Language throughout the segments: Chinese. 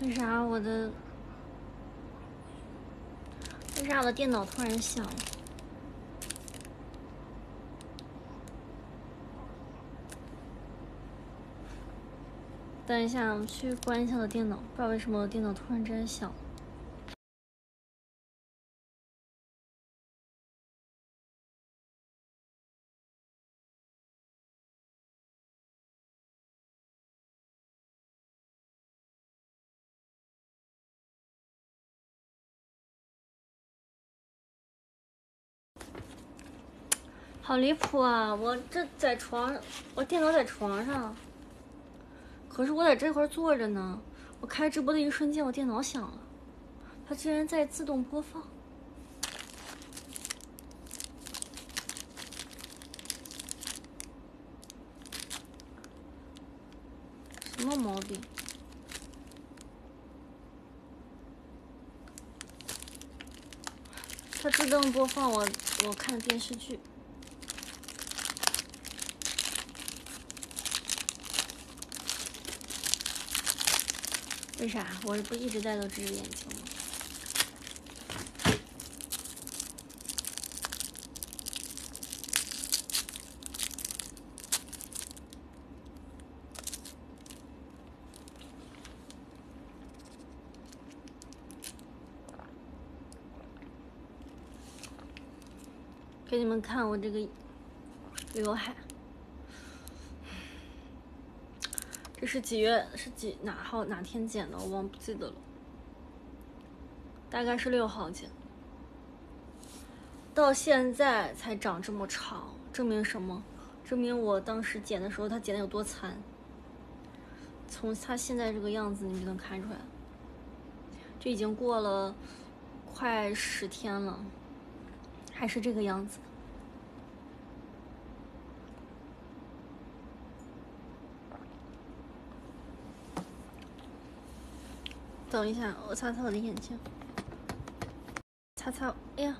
为啥我的电脑突然响了？等一下，我去关一下我的电脑，不知道为什么我的电脑突然之间响了。好离谱啊！我电脑在床上，可是我在这块坐着呢。我开直播的一瞬间，我电脑响了，它竟然在自动播放。什么毛病？它自动播放我看电视剧。为啥？我不一直戴着这只眼睛吗？给你们看我这个刘海，这是哪天剪的？我不记得了，大概是6号剪，到现在才长这么长，证明什么？证明我当时剪的时候，它剪的有多残。从它现在这个样子，你就能看出来，这已经过了快10天了，还是这个样子。等一下，我擦擦我的眼睛，擦擦，哎呀，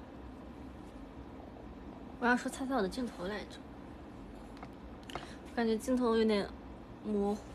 我要说擦擦我的镜头来着，感觉镜头有点模糊。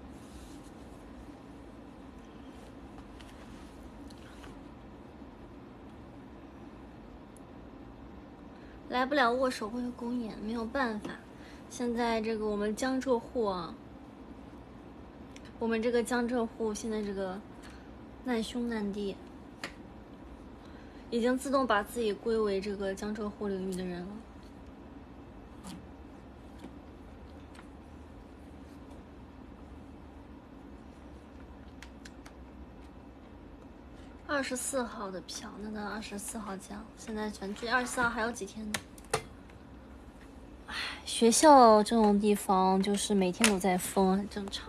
来不了握手会和公演，没有办法。现在这个我们江浙沪啊，我们这个江浙沪现在这个难兄难弟，已经自动把自己归为这个江浙沪领域的人了。24号的票，那到24号讲。现在距24号还有几天呢？唉，学校这种地方就是每天都在封，很正常。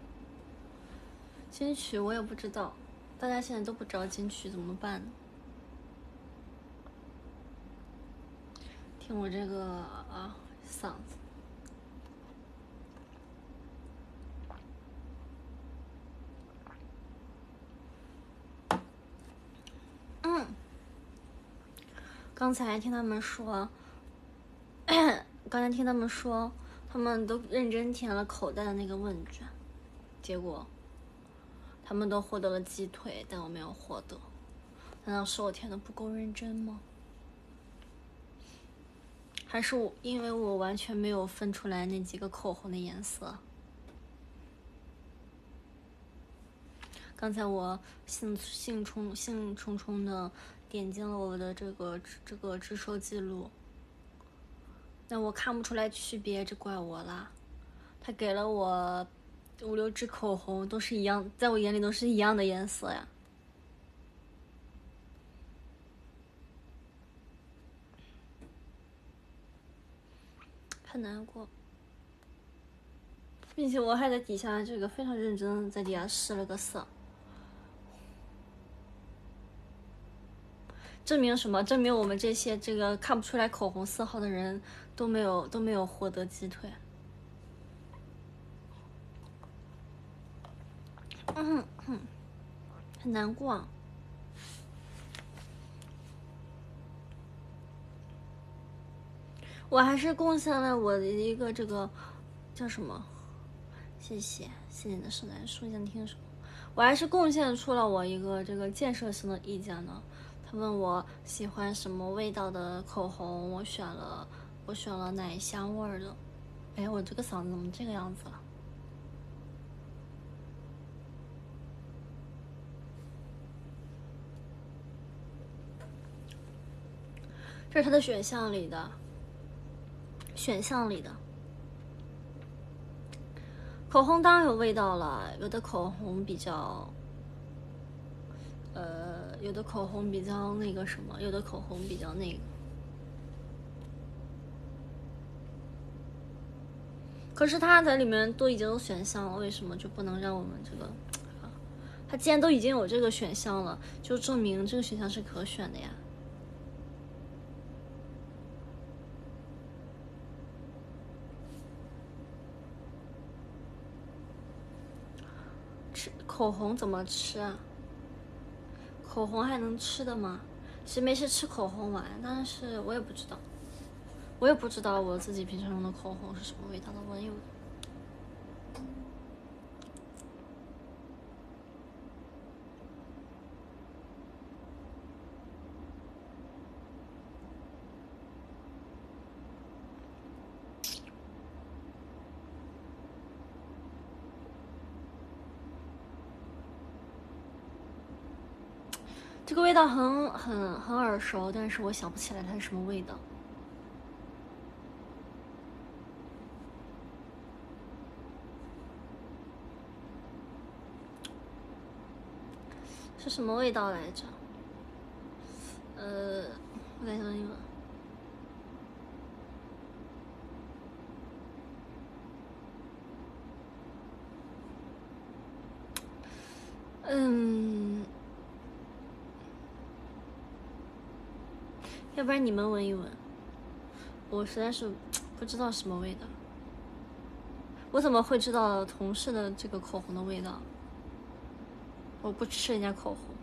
金曲我也不知道，大家现在都不知道金曲怎么办呢？听我这个嗓子。刚才听他们说，他们都认真填了口袋的那个问卷，结果他们都获得了鸡腿，但我没有获得。难道是我填的不够认真吗？还是因为我完全没有分出来那几个口红的颜色？刚才我兴冲冲的点进了我的这个直收记录，那我看不出来区别，这怪我啦。他给了我5、6支口红，都是一样，在我眼里都是一样的颜色呀。很难过，并且我还在底下这个非常认真的在底下试了个色。证明什么？证明我们这些这个看不出来口红色号的人都没有获得鸡腿。很难过。我还是贡献了我的一个这个叫什么？谢谢你的圣诞树，想听什么？ 我还是贡献出了我一个这个建设性的意见呢。他问我喜欢什么味道的口红，我选了奶香味的。哎，我这个嗓子怎么这个样子了？这是它的选项里的，口红当然有味道了，有的口红比较，有的口红比较那个什么，有的口红比较那个。可是它在里面都已经有选项了，为什么就不能让我们这个？它既然都已经有这个选项了，就证明这个选项是可选的呀。吃口红怎么吃啊？口红还能吃的吗？谁没事吃口红玩？但是我也不知道，我自己平常用的口红是什么味道的，我有。这个味道很耳熟，但是我想不起来它是什么味道。是什么味道来着？我再想想。要不然你们闻一闻，我实在是不知道什么味道。我怎么会知道同事的这个口红的味道？我不吃人家口红。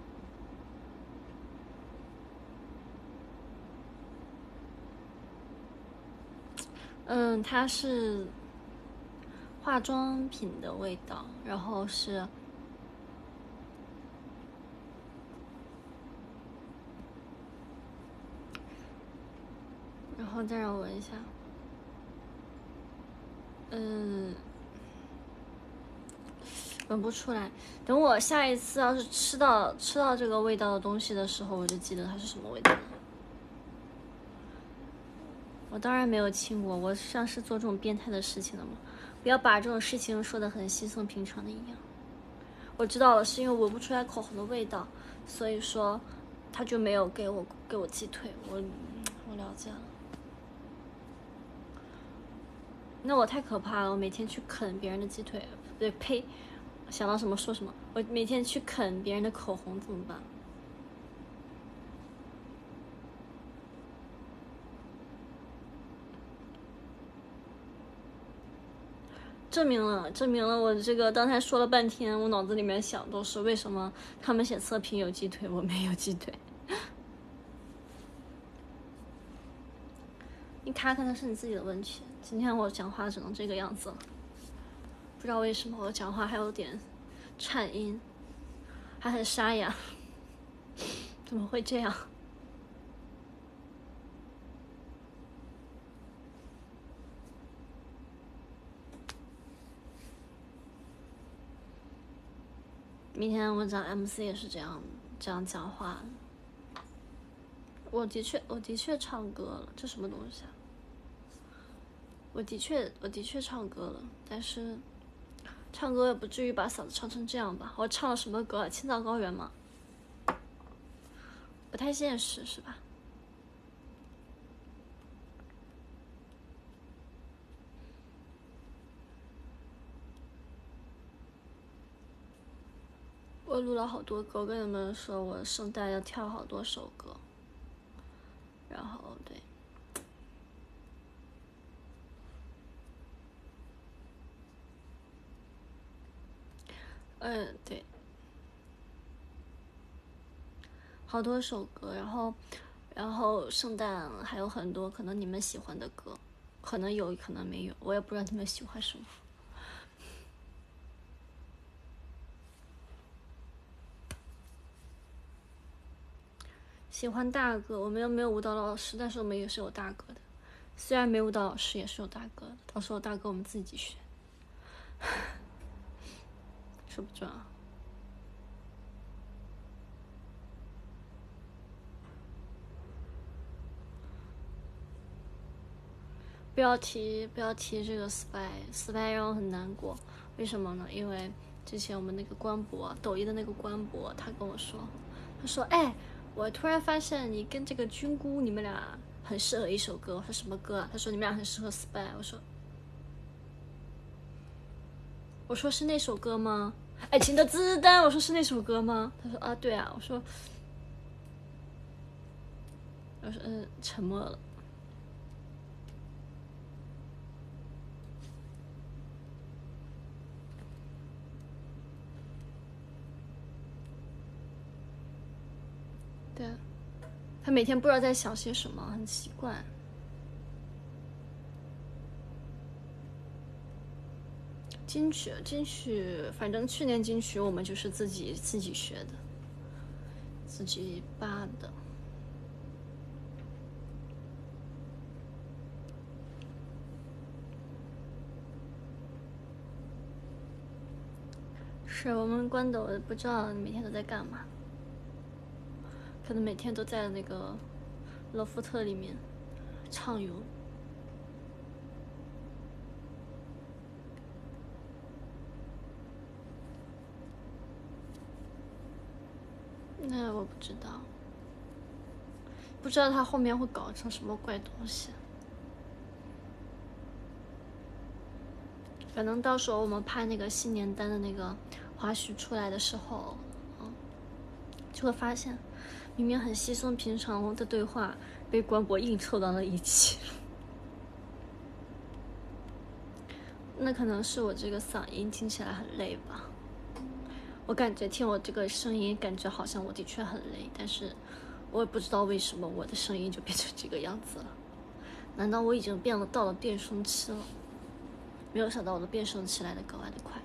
它是化妆品的味道，然后是，然后再让我闻一下。闻不出来。等我下一次要是吃到这个味道的东西的时候，我就记得它是什么味道了。我当然没有亲过，我像是做这种变态的事情的吗？不要把这种事情说得很稀松平常的一样。我知道了，是因为闻不出来口红的味道，所以说他就没有给我鸡腿。我了解了。那我太可怕了！我每天去啃别人的鸡腿，不对，呸！想到什么说什么。我每天去啃别人的口红怎么办？证明了我这个刚才说了半天，我脑子里面想都是为什么他们写测评有鸡腿，我没有鸡腿。你卡可能是你自己的问题。今天我讲话只能这个样子了，不知道为什么我讲话还有点颤音，还很沙哑，怎么会这样？明天我讲 MC 也是这样讲话。我的确唱歌了，这什么东西啊？我的确唱歌了，但是唱歌也不至于把嗓子唱成这样吧？我唱了什么歌啊？青藏高原吗？不太现实是吧？我录了好多歌，我跟你们说，我圣诞要跳好多首歌，然后对，对，好多首歌，然后圣诞还有很多可能你们喜欢的歌，可能有，可能没有，我也不知道你们喜欢什么。 喜欢大哥，我们又没有舞蹈老师，但是我们也是有大哥的。虽然没舞蹈老师，也是有大哥的。到时候大哥我们自己学，说不准啊。不要提这个 spy 让我很难过。为什么呢？因为之前我们那个官博，抖音的那个官博，他跟我说，他说，哎，我突然发现你跟这个菌菇你们俩很适合一首歌。我说什么歌啊？他说你们俩很适合 spy。我说是那首歌吗？爱情的子弹。我说是那首歌吗？他说啊，对啊。我说沉默了。对，他每天不知道在想些什么，很奇怪。金曲，反正去年金曲我们就是自己学的，自己扒的。是我们关斗不知道每天都在干嘛，可能每天都在那个洛夫特里面畅游。那我不知道，不知道他后面会搞成什么怪东西。反正到时候我们拍那个新年单的那个花絮出来的时候，就会发现，明明很稀松平常的对话，被关博硬凑到了一起。那可能是我这个嗓音听起来很累吧。我感觉听我这个声音，感觉好像我的确很累，但是我也不知道为什么我的声音就变成这个样子了。难道我已经到了变声期了？没有想到我的变声期来的格外的快。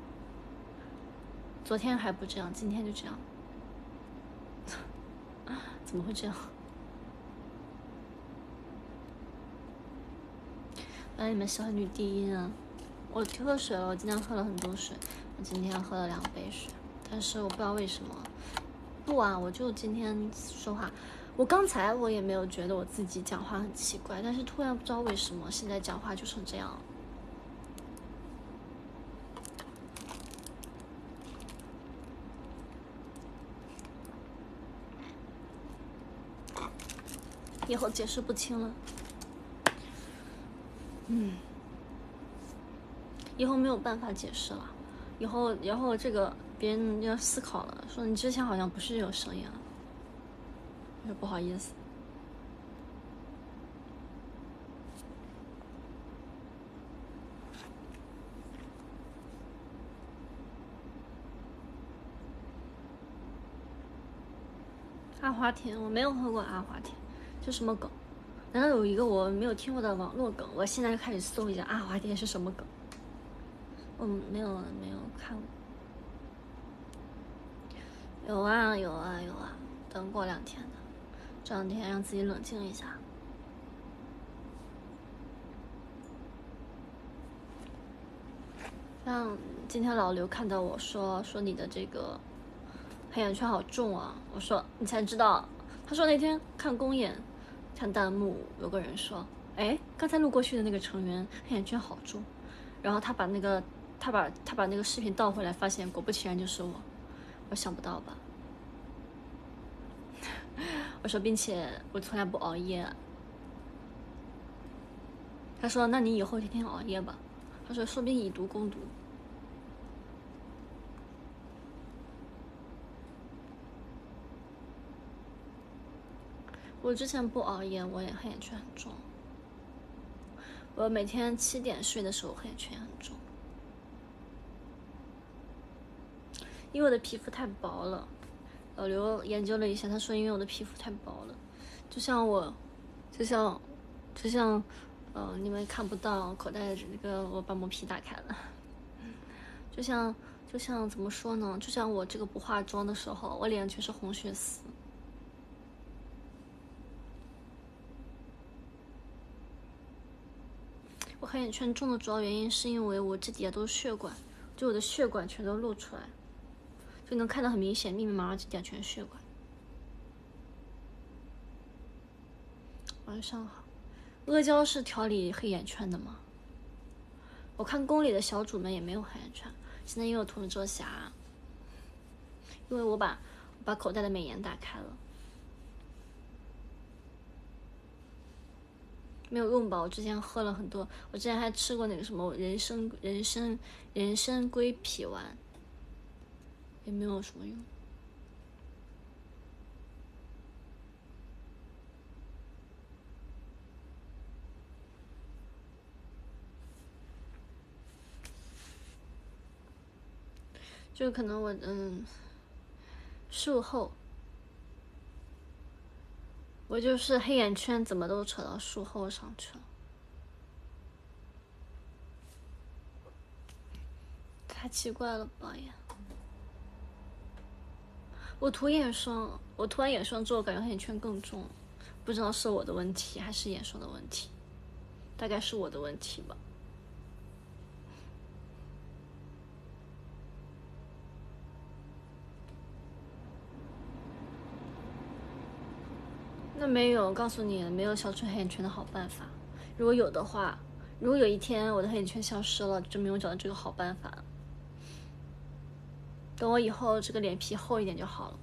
昨天还不这样，今天就这样。怎么会这样？原来你们喜欢女低音啊！我喝水了，我今天喝了很多水，我今天喝了2杯水，但是我不知道为什么。不啊，我就今天说话，我刚才我也没有觉得我自己讲话很奇怪，但是突然不知道为什么现在讲话就成这样了。以后解释不清了。以后没有办法解释了。以后这个别人要思考了，说你之前好像不是有声音啊。我说不好意思。阿华田，我没有喝过阿华田，这什么梗？难道有一个我没有听过的网络梗？我现在就开始搜一下阿华田是什么梗。我没有看过。有啊，等过2天的，这2天让自己冷静一下。让今天老刘看到我说你的这个黑眼圈好重啊，我说你才知道。他说那天看公演，看弹幕有个人说，哎，刚才路过去的那个成员黑眼圈好重，然后他把那个视频倒回来，发现果不其然就是我。我想不到吧？我说，并且我从来不熬夜。他说，那你以后天天熬夜吧。他说，说不定以毒攻毒。我之前不熬夜，我也黑眼圈很重。我每天7点睡的时候黑眼圈很重，因为我的皮肤太薄了。老刘研究了一下，他说因为我的皮肤太薄了，就像你们看不到口袋的那个，我把磨皮打开了，就像怎么说呢？就像我这个不化妆的时候，我脸全是红血丝。 我黑眼圈重的主要原因是因为我这底下都是血管，就我的血管全都露出来，就能看到很明显，密密麻麻这底下全是血管。晚上好。阿胶是调理黑眼圈的吗？我看宫里的小主们也没有黑眼圈，现在因为我涂了遮瑕，因为我把口袋的美颜打开了。没有用吧？我之前喝了很多，我之前还吃过那个什么人参龟皮丸，也没有什么用。就可能我术后，我就是黑眼圈怎么都扯到术后上去了，太奇怪了吧也。我涂眼霜，我涂完眼霜之后感觉黑眼圈更重，不知道是我的问题还是眼霜的问题，大概是我的问题吧。那没有，告诉你，没有消除黑眼圈的好办法。如果有的话，如果有一天我的黑眼圈消失了，就证明我找到这个好办法了。等我以后这个脸皮厚一点就好了。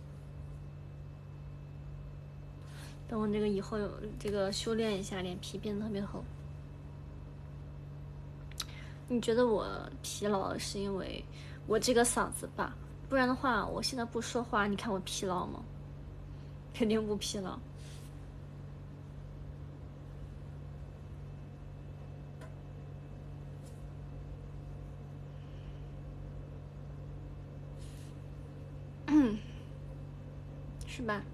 等我这个以后有这个修炼一下，脸皮变得特别厚。你觉得我疲劳是因为我这个嗓子吧？不然的话，我现在不说话，你看我疲劳吗？肯定不疲劳。是吧？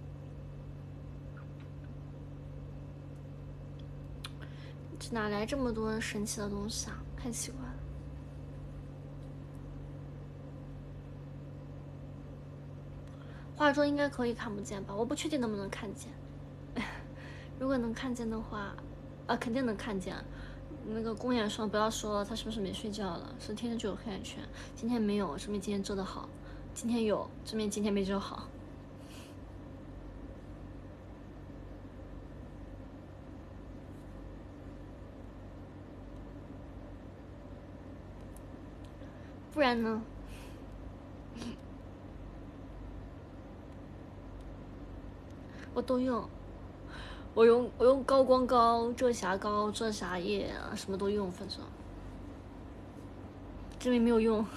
这哪来这么多神奇的东西啊？太奇怪了。化妆应该可以看不见吧？我不确定能不能看见。如果能看见的话，肯定能看见。那个公眼霜不要说他是不是没睡觉了，是天天就有黑眼圈。今天没有，说明今天遮得好；今天有，证明今天没遮好。不然呢？我都用，我用高光膏、遮瑕膏、遮瑕液啊，什么都用，反正证明没有用。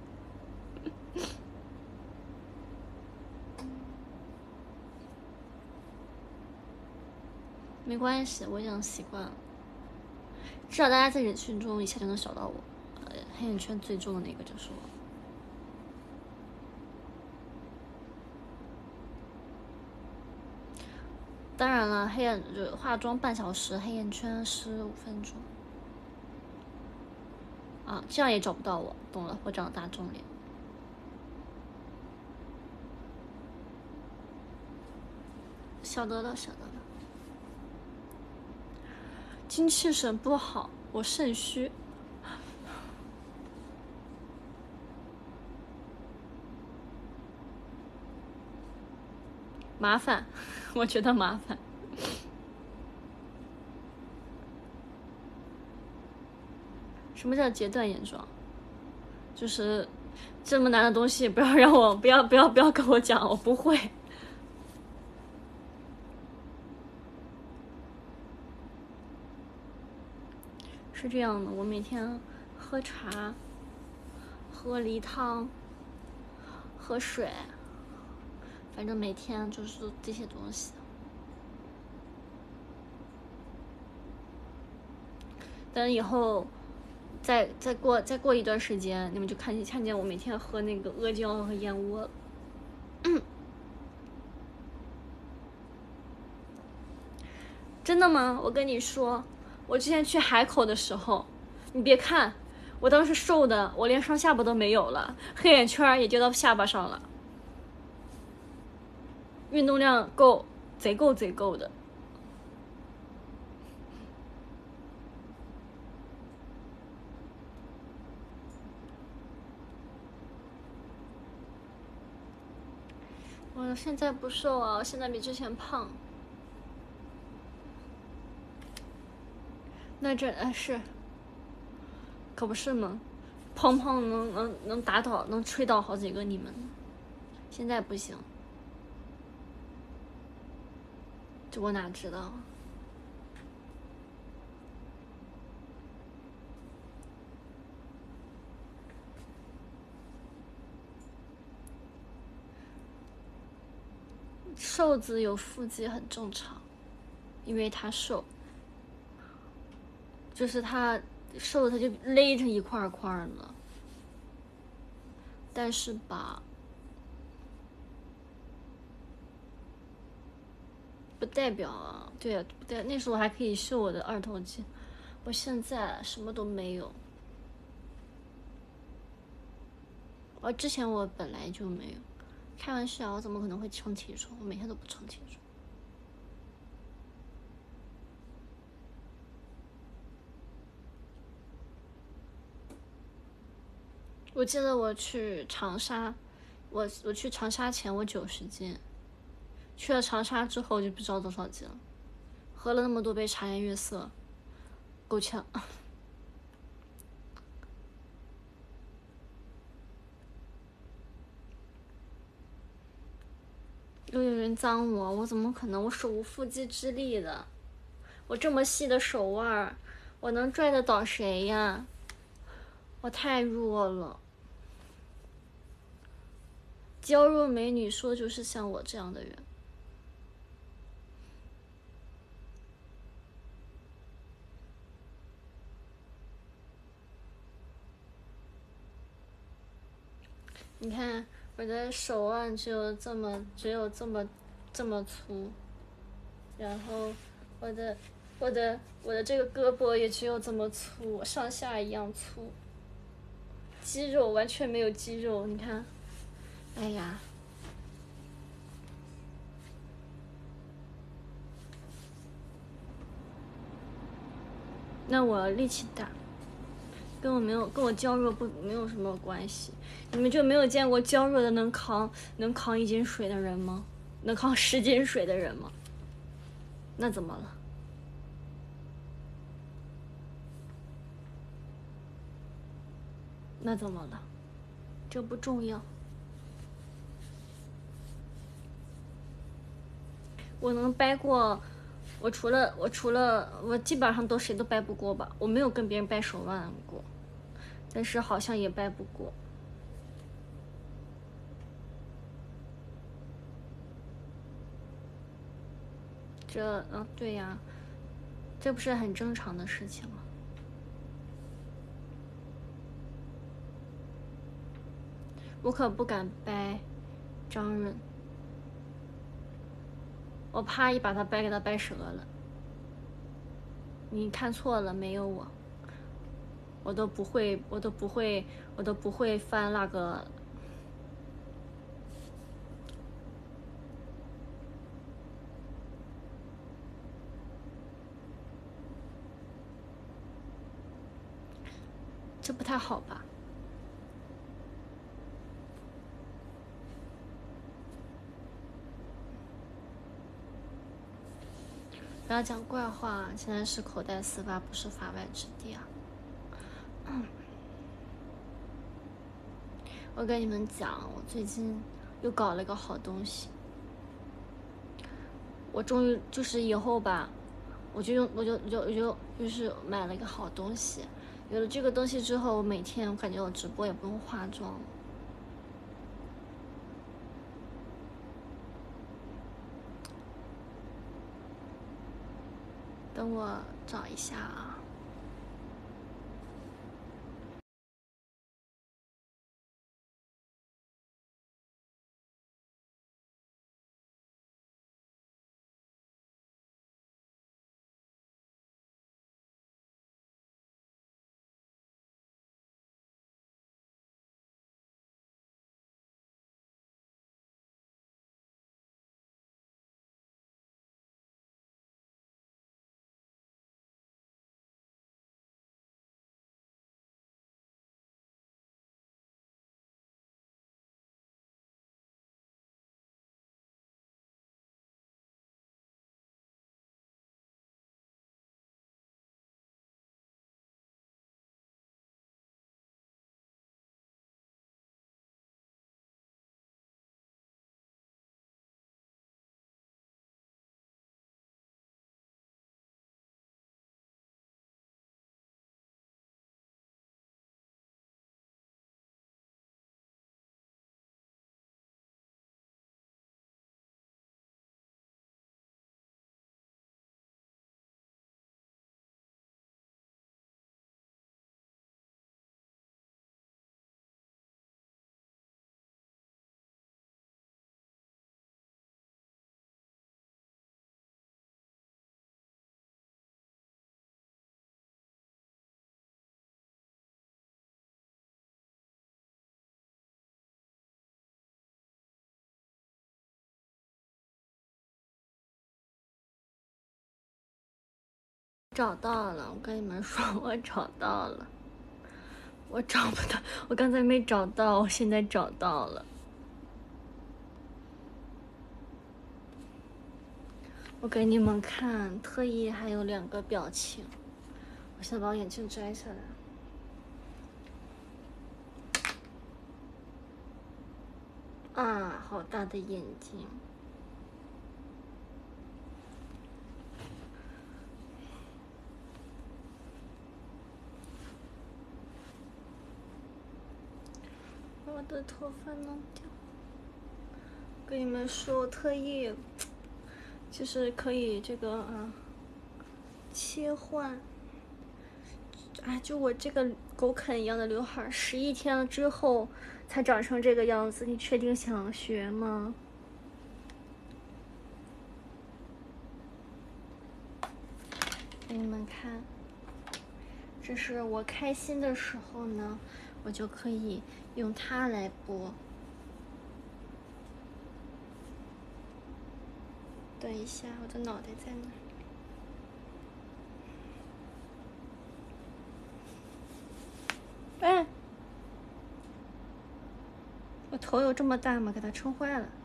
没关系，我已经习惯了。至少大家在人群中一下就能找到我。黑眼圈最重的那个就是我。当然了，化妆半小时，黑眼圈15分钟。啊，这样也找不到我，懂了，我长了大众脸。晓得了，晓得了。精气神不好，我肾虚。麻烦，我觉得麻烦。什么叫截断眼妆？就是这么难的东西，不要让我不要跟我讲，我不会。是这样的，我每天喝茶、喝梨汤、喝水，反正每天就是这些东西。等以后再过一段时间，你们就看见我每天喝那个阿胶和燕窝。真的吗？我跟你说，我之前去海口的时候，你别看我当时瘦的，我连双下巴都没有了，黑眼圈也就到下巴上了，运动量够，贼够的。 现在不瘦啊，现在比之前胖。那这是，可不是吗？胖胖能打倒能吹倒好几个你们，现在不行。这我哪知道？瘦子有腹肌很正常，因为他瘦，就是他瘦他就勒成一块块的。但是吧，不代表啊，对啊，不代那时候还可以秀我的二头肌，我现在什么都没有。之前我本来就没有，开玩笑，我怎么可能会称体重？我每天都不称体重。我记得我去长沙，我去长沙前我90斤，去了长沙之后就不知道多少斤了。喝了那么多杯茶颜悦色，够呛。又有人脏我，我怎么可能？我手无缚鸡之力的，我这么细的手腕，我能拽得倒谁呀？我太弱了。娇弱美女说的就是像我这样的人。你看我的手腕只有这么粗，然后我的这个胳膊也只有这么粗，上下一样粗，肌肉完全没有肌肉，你看，哎呀，那我力气大，跟我娇弱没有什么关系。你们就没有见过娇弱的能扛1斤水的人吗？能扛10斤水的人吗？那怎么了？那怎么了？这不重要。我能掰过，我除了我基本上谁都掰不过吧。我没有跟别人掰手腕过，但是好像也掰不过。对呀，这不是很正常的事情吗？我可不敢掰张润，我怕一把他掰给他掰折了。你看错了，没有我，我都不会翻那个。这不太好吧？不要讲怪话，现在是口袋4八，不是法外之地啊。我跟你们讲，我最近又搞了一个好东西。我终于就是以后吧，就是买了一个好东西。有了这个东西之后，我每天我感觉我直播也不用化妆了。等我找一下啊。 找到了，我跟你们说，我找到了。我找不到，我刚才没找到，我现在找到了。我给你们看，特意还有2个表情。我先把我眼镜摘下来。啊，好大的眼睛！把我的头发弄掉。跟你们说，我特意就是可以这个切换。哎，就我这个狗啃一样的刘海，11天了之后才长成这个样子。你确定想学吗？给你们看，这是我开心的时候呢，我就可以用它来播。等一下，我的脑袋在哪？哎，我头有这么大吗？给它撑坏了。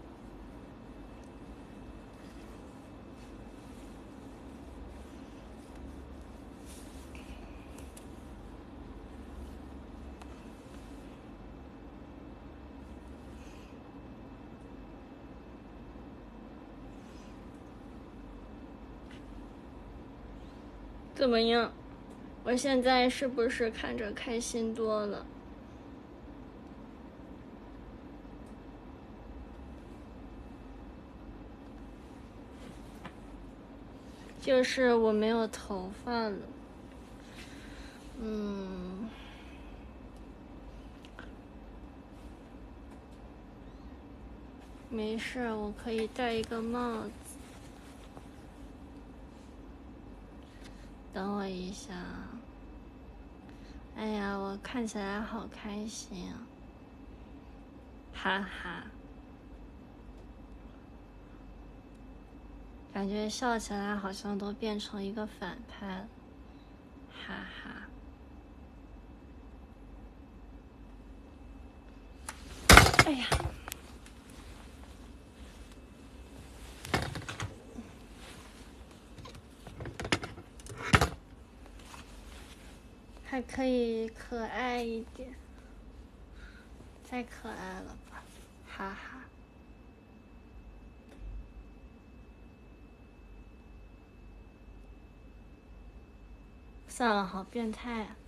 怎么样？我现在是不是看着开心多了？就是我没有头发了。没事，我可以戴一个帽子。等我一下。哎呀，我看起来好开心啊！哈哈，感觉笑起来好像都变成一个反派了，哈哈。哎呀，还可以可爱一点，太可爱了吧，哈哈。算了，好变态啊！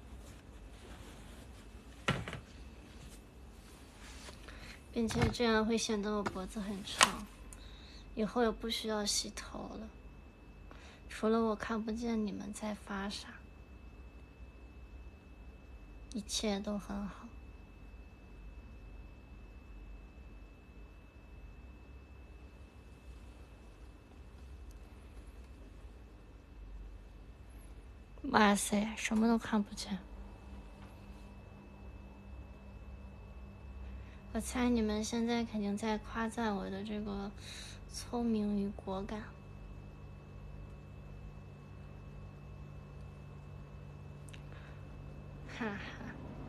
并且这样会显得我脖子很长，以后也不需要洗头了。除了我看不见你们在发傻，一切都很好。哇塞，什么都看不见。我猜你们现在肯定在夸赞我的这个聪明与果敢。哈哈。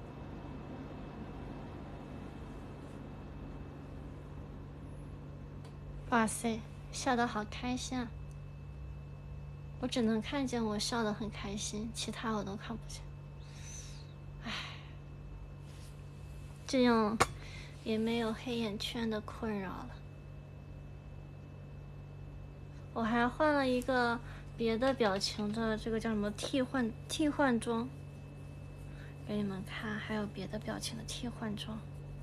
哇塞，笑得好开心啊！我只能看见我笑得很开心，其他我都看不见。唉，这样也没有黑眼圈的困扰了。我还换了一个别的表情的，这个叫什么替换装，给你们看，还有别的表情的替换装。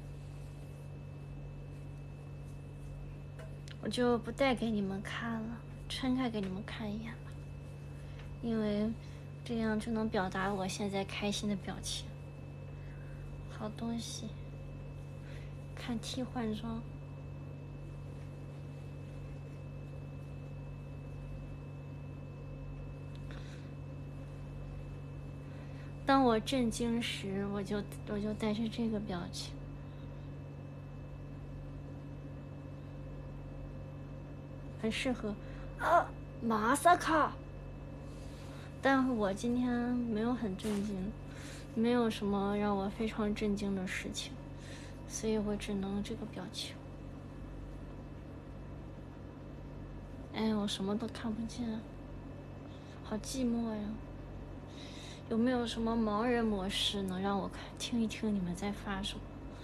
我就不带给你们看了，撑开给你们看一眼吧，因为这样就能表达我现在开心的表情。好东西，看替换装。当我震惊时，我就带着这个表情。很适合啊！马萨卡， 但我今天没有很震惊，没有什么让我非常震惊的事情，所以我只能这个表情。哎，我什么都看不见，好寂寞呀。有没有什么盲人模式能让我听一听你们在发什么？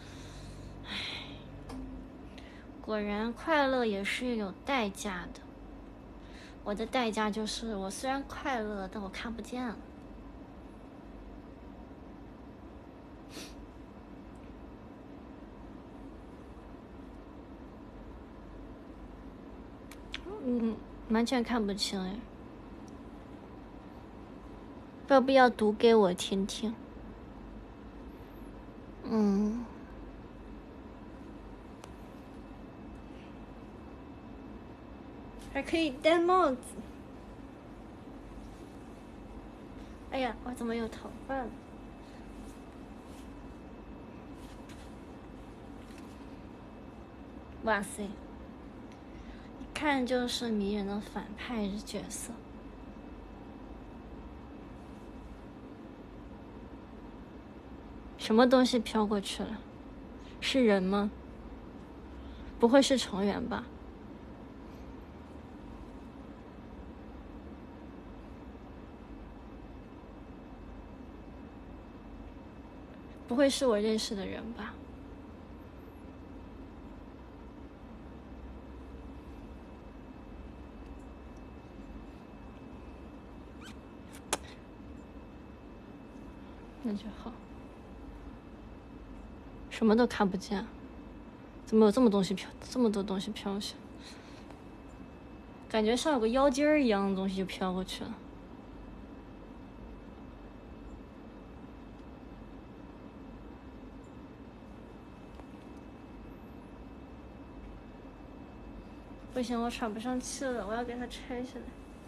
唉，果然快乐也是有代价的。我的代价就是我虽然快乐，但我看不见了。完全看不清哎。要不要读给我听听？还可以戴帽子。哎呀，我怎么有头发了？哇塞，一看就是迷人的反派角色。什么东西飘过去了？是人吗？不会是成员吧？不会是我认识的人吧？那就好。什么都看不见，怎么有这么多东西飘下？感觉像有个妖精儿一样的东西就飘过去了。不行，我喘不上气了，我要给它拆下来。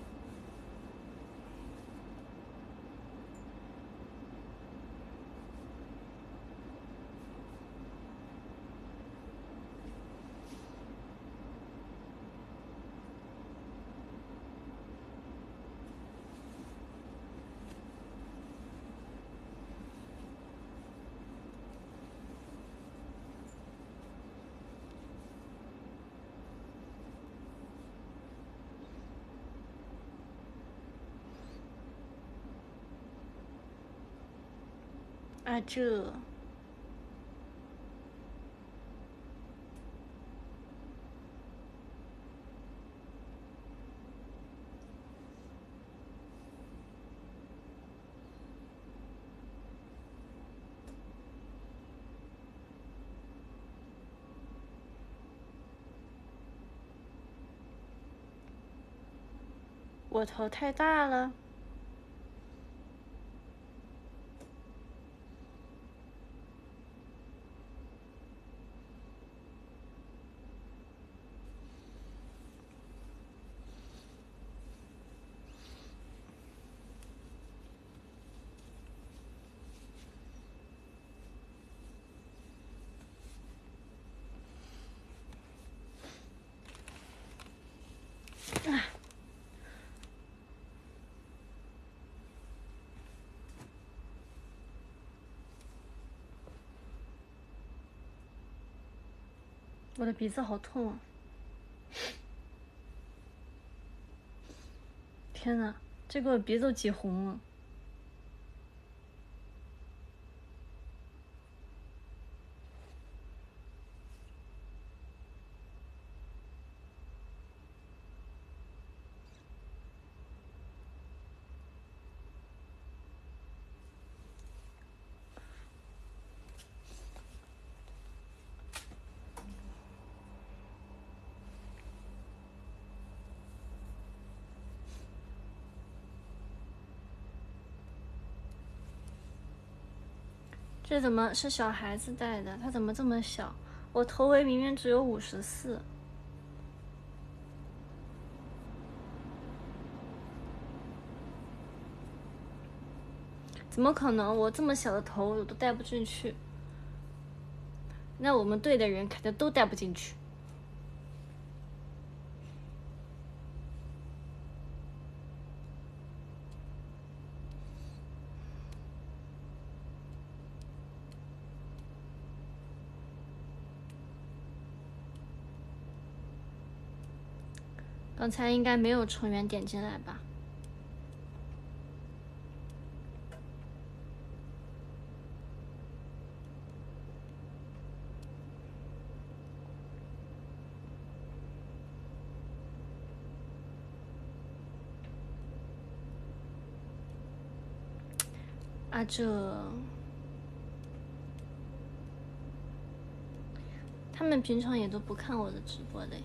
啊，这我头太大了。我的鼻子好痛啊！天哪，这个我鼻子都挤红了。这怎么是小孩子戴的？他怎么这么小？我头围明明只有54。怎么可能？我这么小的头我都戴不进去。那我们队的人肯定都戴不进去。 刚才应该没有成员点进来吧？啊，他们平常也都不看我的直播的呀。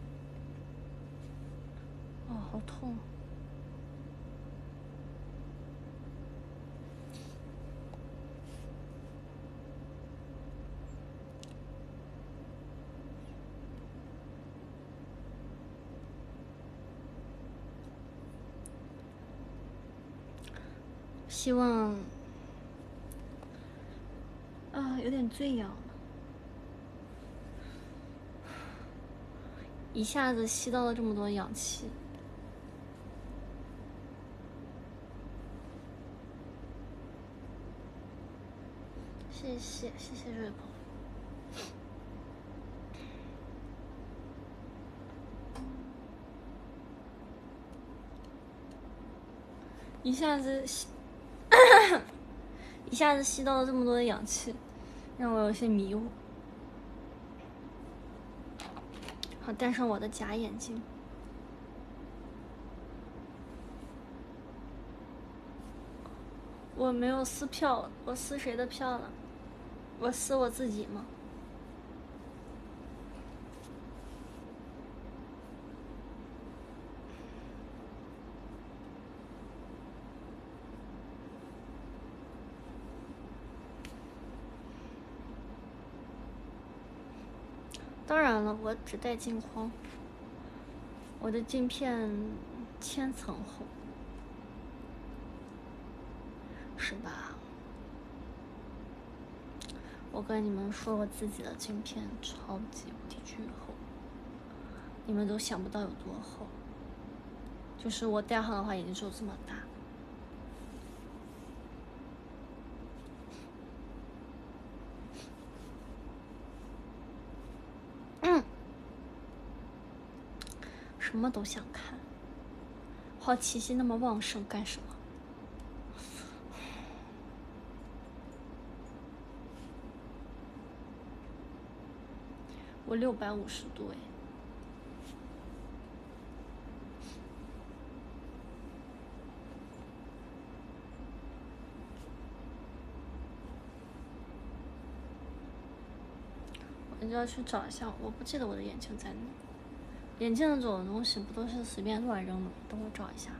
哦，好痛。希望啊，有点醉氧了，一下子吸到了这么多氧气。谢谢瑞鹏。一下子吸到了这么多的氧气，让我有些迷糊。好，戴上我的假眼镜。我没有撕票，我撕谁的票了？我撕我自己吗？当然了，我只带镜框，我的镜片1000层厚，是吧？我跟你们说，我自己的镜片超级无敌巨厚，你们都想不到有多厚。就是我戴上的话，也就只有这么大。什么都想看，好奇心那么旺盛干什么？我650度哎。我就要去找一下，我不记得我的眼镜在哪。眼镜这种东西不都是随便乱扔的吗？等我找一下。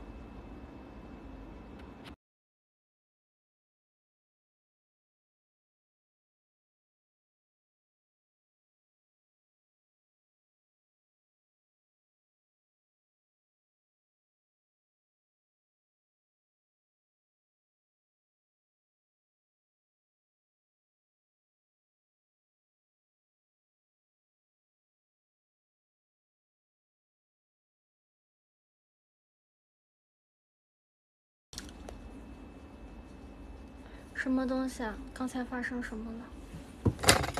什么东西啊？刚才发生什么了？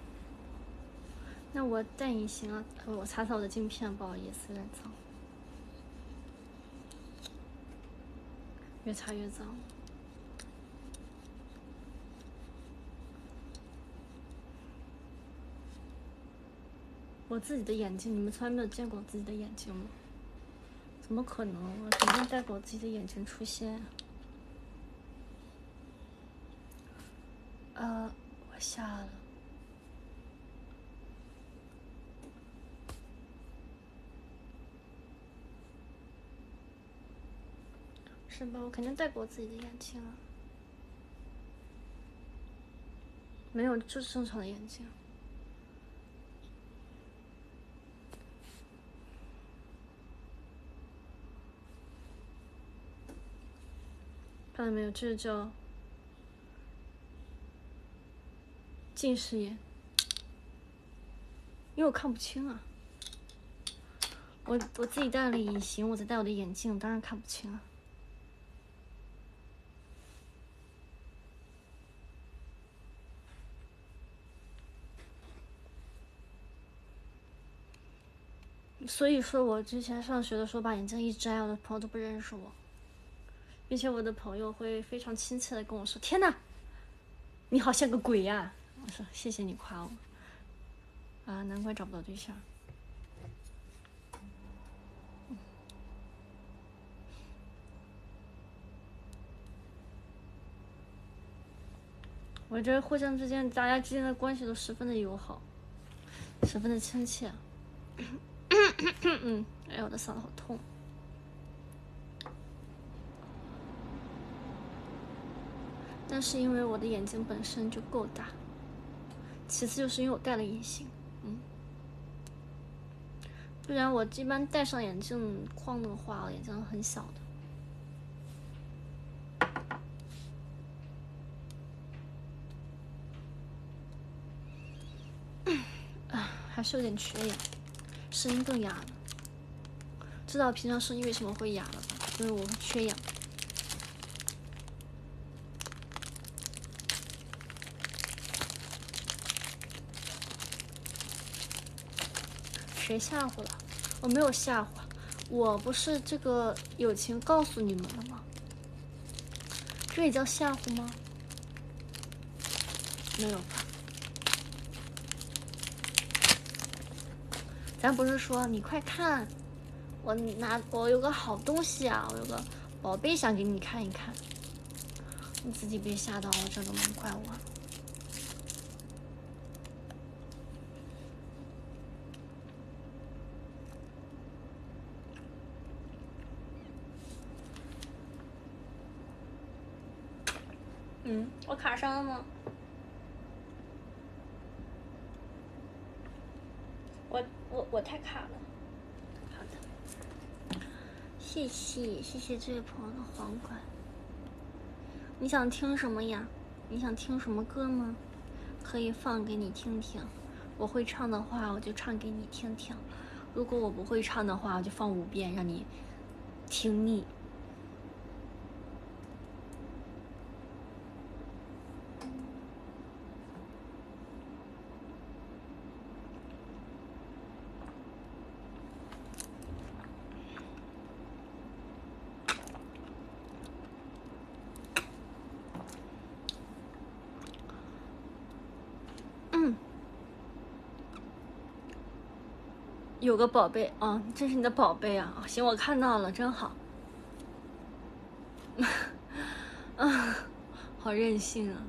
那我戴隐形啊，我擦擦我的镜片，不好意思，有点脏，越擦越脏。我自己的眼镜，你们从来没有见过我自己的眼镜吗？怎么可能？我肯定带过我自己的眼镜出现。我下了。是吧？我肯定戴过我自己的眼镜啊。没有，就是正常的眼镜。看到没有？这是叫近视眼，因为我看不清啊。我自己戴了隐形，我再戴我的眼镜，当然看不清了。 所以说我之前上学的时候把眼镜一摘，我的朋友都不认识我，并且我的朋友会非常亲切的跟我说：“天哪，你好像个鬼呀！”我说：“谢谢你夸我。”啊，难怪找不到对象。我觉得互相之间，大家之间的关系都十分的友好，十分的亲切。哎，我的嗓子好痛。但是因为我的眼睛本身就够大，其次就是因为我戴了隐形，不然我一般戴上眼镜框的话，我眼睛很小的。还是有点缺氧，声音更哑了。知道平常声音为什么会哑了吧？因为我缺氧。谁吓唬了？我没有吓唬，我不是这个友情告诉你们了吗？这也叫吓唬吗？没有吧？咱不是说你快看，我有个好东西啊，我有个宝贝想给你看一看。你自己别吓到了，这都能怪我。我卡上了吗？我太卡了。好的，谢谢这位朋友的皇冠。你想听什么呀？你想听什么歌吗？可以放给你听听。我会唱的话，我就唱给你听听；如果我不会唱的话，我就放5遍，让你听腻。有个宝贝啊，这是你的宝贝啊！行，我看到了，真好。好任性啊！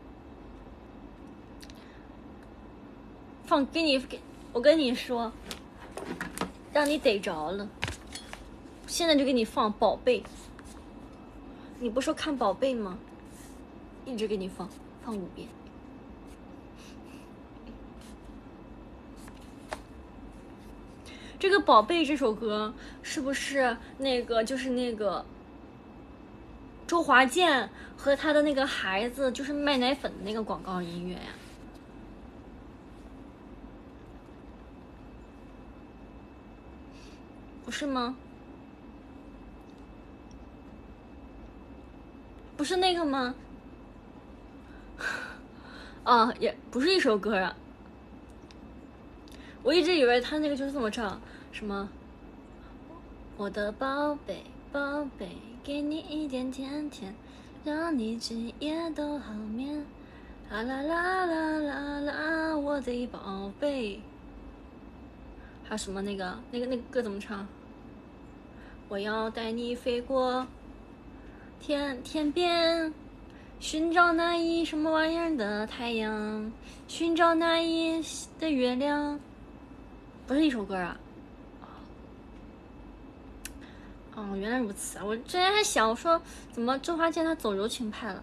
我跟你说，让你逮着了。现在就给你放宝贝。你不说看宝贝吗？一直给你放5遍。这个宝贝这首歌是不是就是那个周华健和他的那个孩子就是卖奶粉的那个广告音乐呀？不是吗？不是那个吗？啊，也不是一首歌啊。我一直以为他那个就是这么唱，什么我的宝贝宝贝，给你一点甜甜，让你今夜都好眠，啦啦啦啦啦啦，我的宝贝。还有什么那个歌怎么唱？我要带你飞过天边，寻找那一什么玩意儿的太阳，寻找那一的月亮。不是一首歌啊。哦，原来如此啊！我之前还想，我说怎么周华健他走柔情派了？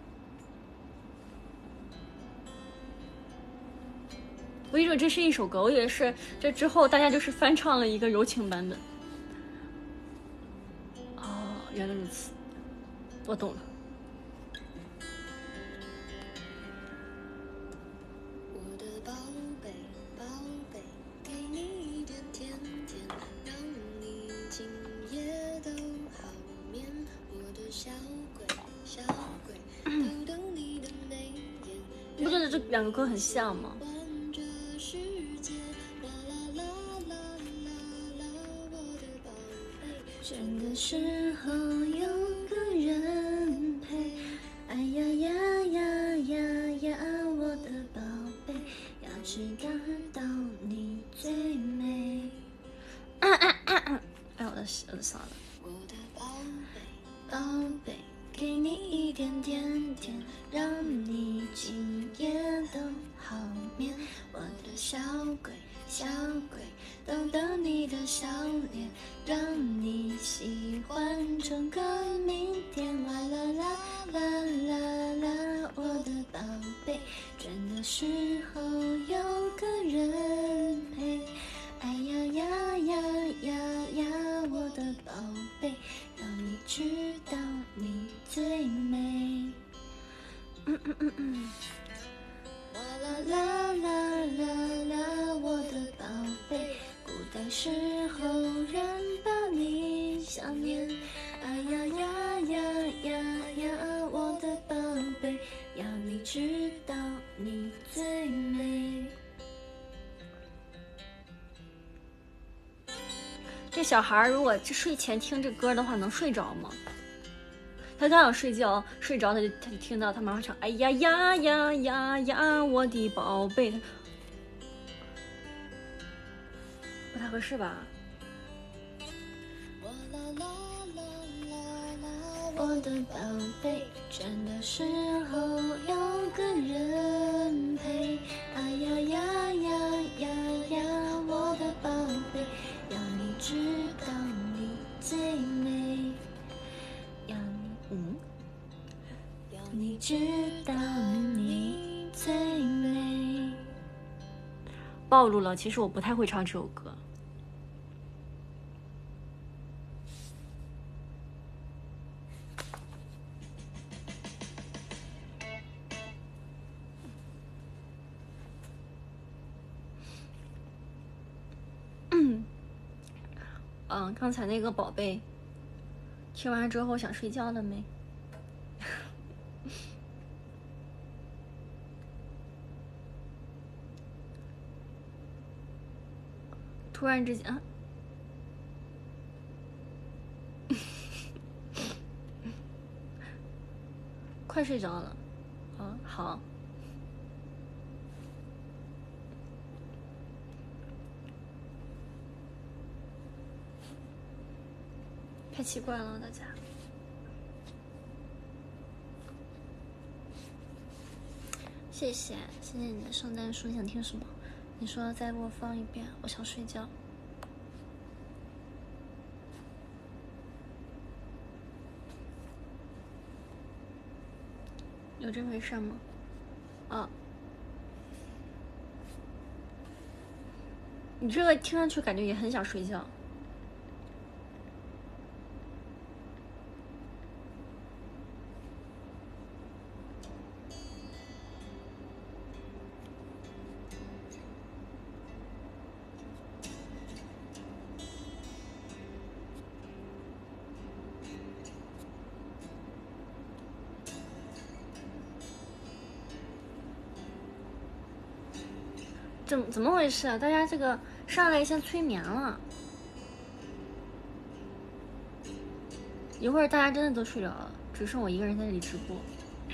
我以为这是一首歌，我以为是这之后大家就是翻唱了一个柔情版本。哦，原来如此，我懂了。 我的宝贝宝贝，给你一点甜甜，让你今夜都好眠。我的小鬼小鬼，逗逗你的眉眼。 你不觉得这两个歌很像吗？ 倦的时候有个人陪。哎呀呀呀呀呀，我的宝贝，要知道你最美。 哎，我的嗓子。 我的宝贝，宝贝，给你一点点甜，让你今夜都好眠。我的小鬼，小鬼，等等你的笑脸，让你喜欢整个明天。哇啦啦啦啦啦，我的宝贝，倦的时候有个人陪。哎呀呀呀呀呀，我的宝贝，让你知道你最美。啦啦啦啦啦啦，我的宝贝，孤单时候人把你想念。哎呀呀呀呀呀，我的宝贝，要你知道你最美。 这小孩如果睡前听这歌的话，能睡着吗？他刚想睡觉，睡着他就听到他妈妈唱：“哎呀呀呀呀呀，我的宝贝。”不太合适吧？ 我的宝贝，倦的时候有个人陪。哎呀呀呀呀呀，我的宝贝，要你知道你最美。要你知道你最美。 暴露了，其实我不太会唱这首歌。刚才那个宝贝，听完之后想睡觉了没？突然之间啊，快睡着了。好。太奇怪了，大家。谢谢你的圣诞树，想听什么？你说再给我放一遍，我想睡觉。有这回事吗？你这个听上去感觉也很想睡觉。怎么回事啊？大家这个上来先催眠了，一会儿大家真的都睡着了，只剩我一个人在这里直播。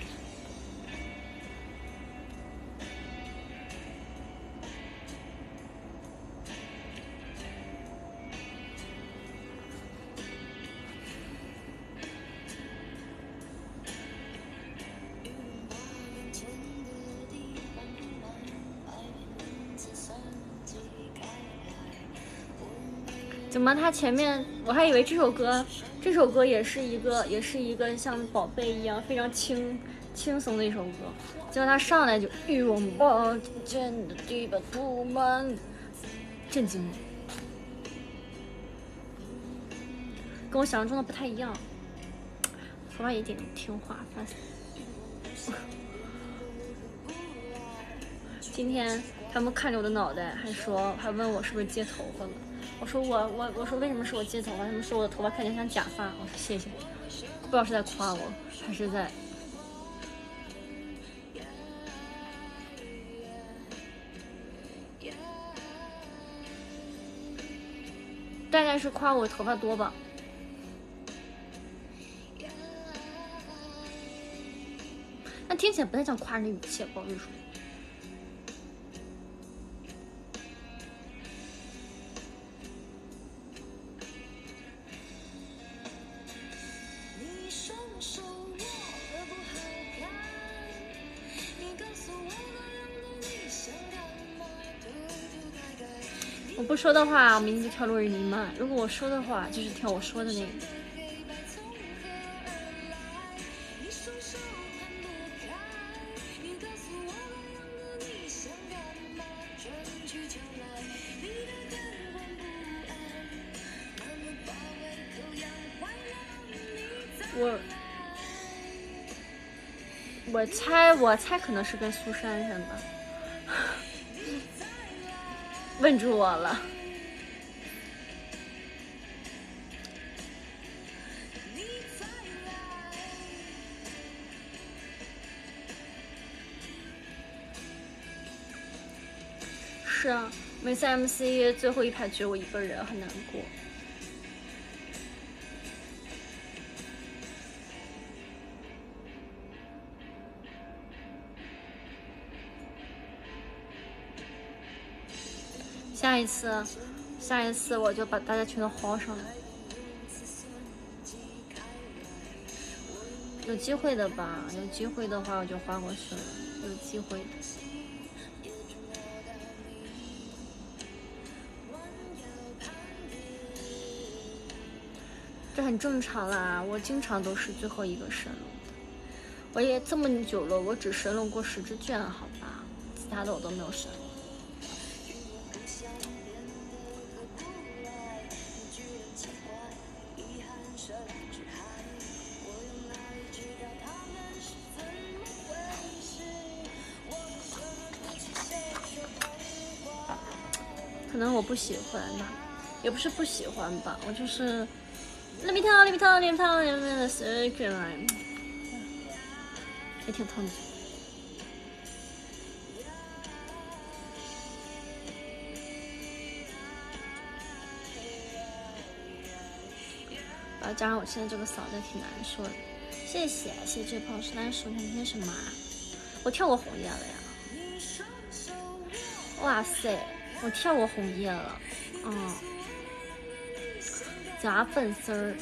怎么？他前面我还以为这首歌也是一个像宝贝一样非常轻松的一首歌，结果他上来就拥抱渐渐的地板铺满，震惊了，跟我想象中的不太一样。头发也挺听话，发现。今天他们看着我的脑袋，还问我是不是接头发了。我说我说为什么是我接头发？他们说我的头发看起来像假发。我说谢谢，不知道是在夸我还是在。大概是夸我头发多吧。 但听起来不太像夸人的语气，不好意思说。我不说的话，我明天就跳落日弥漫；如果我说的话，就是跳我说的那个。我猜可能是跟苏珊珊吧。问住我了。是啊，每次 MC 最后一排只有我一个人，很难过。下一次我就把大家全都薅上来。有机会的吧，有机会的话我就花过去了，有机会的。这很正常啦，我经常都是最后一个神龙的。我也这么久了，我只神龙过10支卷，好吧，其他的我都没有神龙。可能我不喜欢吧，也不是不喜欢吧，我就是。Let me tell the secret line， 也挺痛的。加上我现在这个嗓子挺难受的。谢谢这炮是难受，你听什么啊？我跳过红叶了呀！哇塞，我跳过红叶了，假粉丝儿。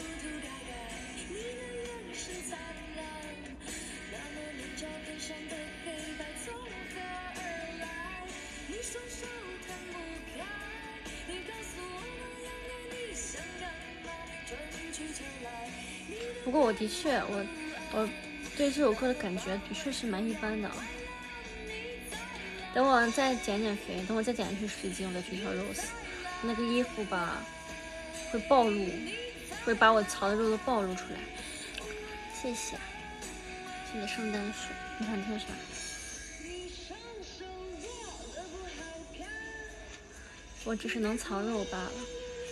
不过我的确，我对这首歌的感觉的确是蛮一般的。等我再减肥，等我再减去10斤，我再去跳 Rose。那个衣服吧，会暴露，会把我槽的肉都暴露出来。谢谢圣诞树，你想听啥？我只是能藏肉罢了。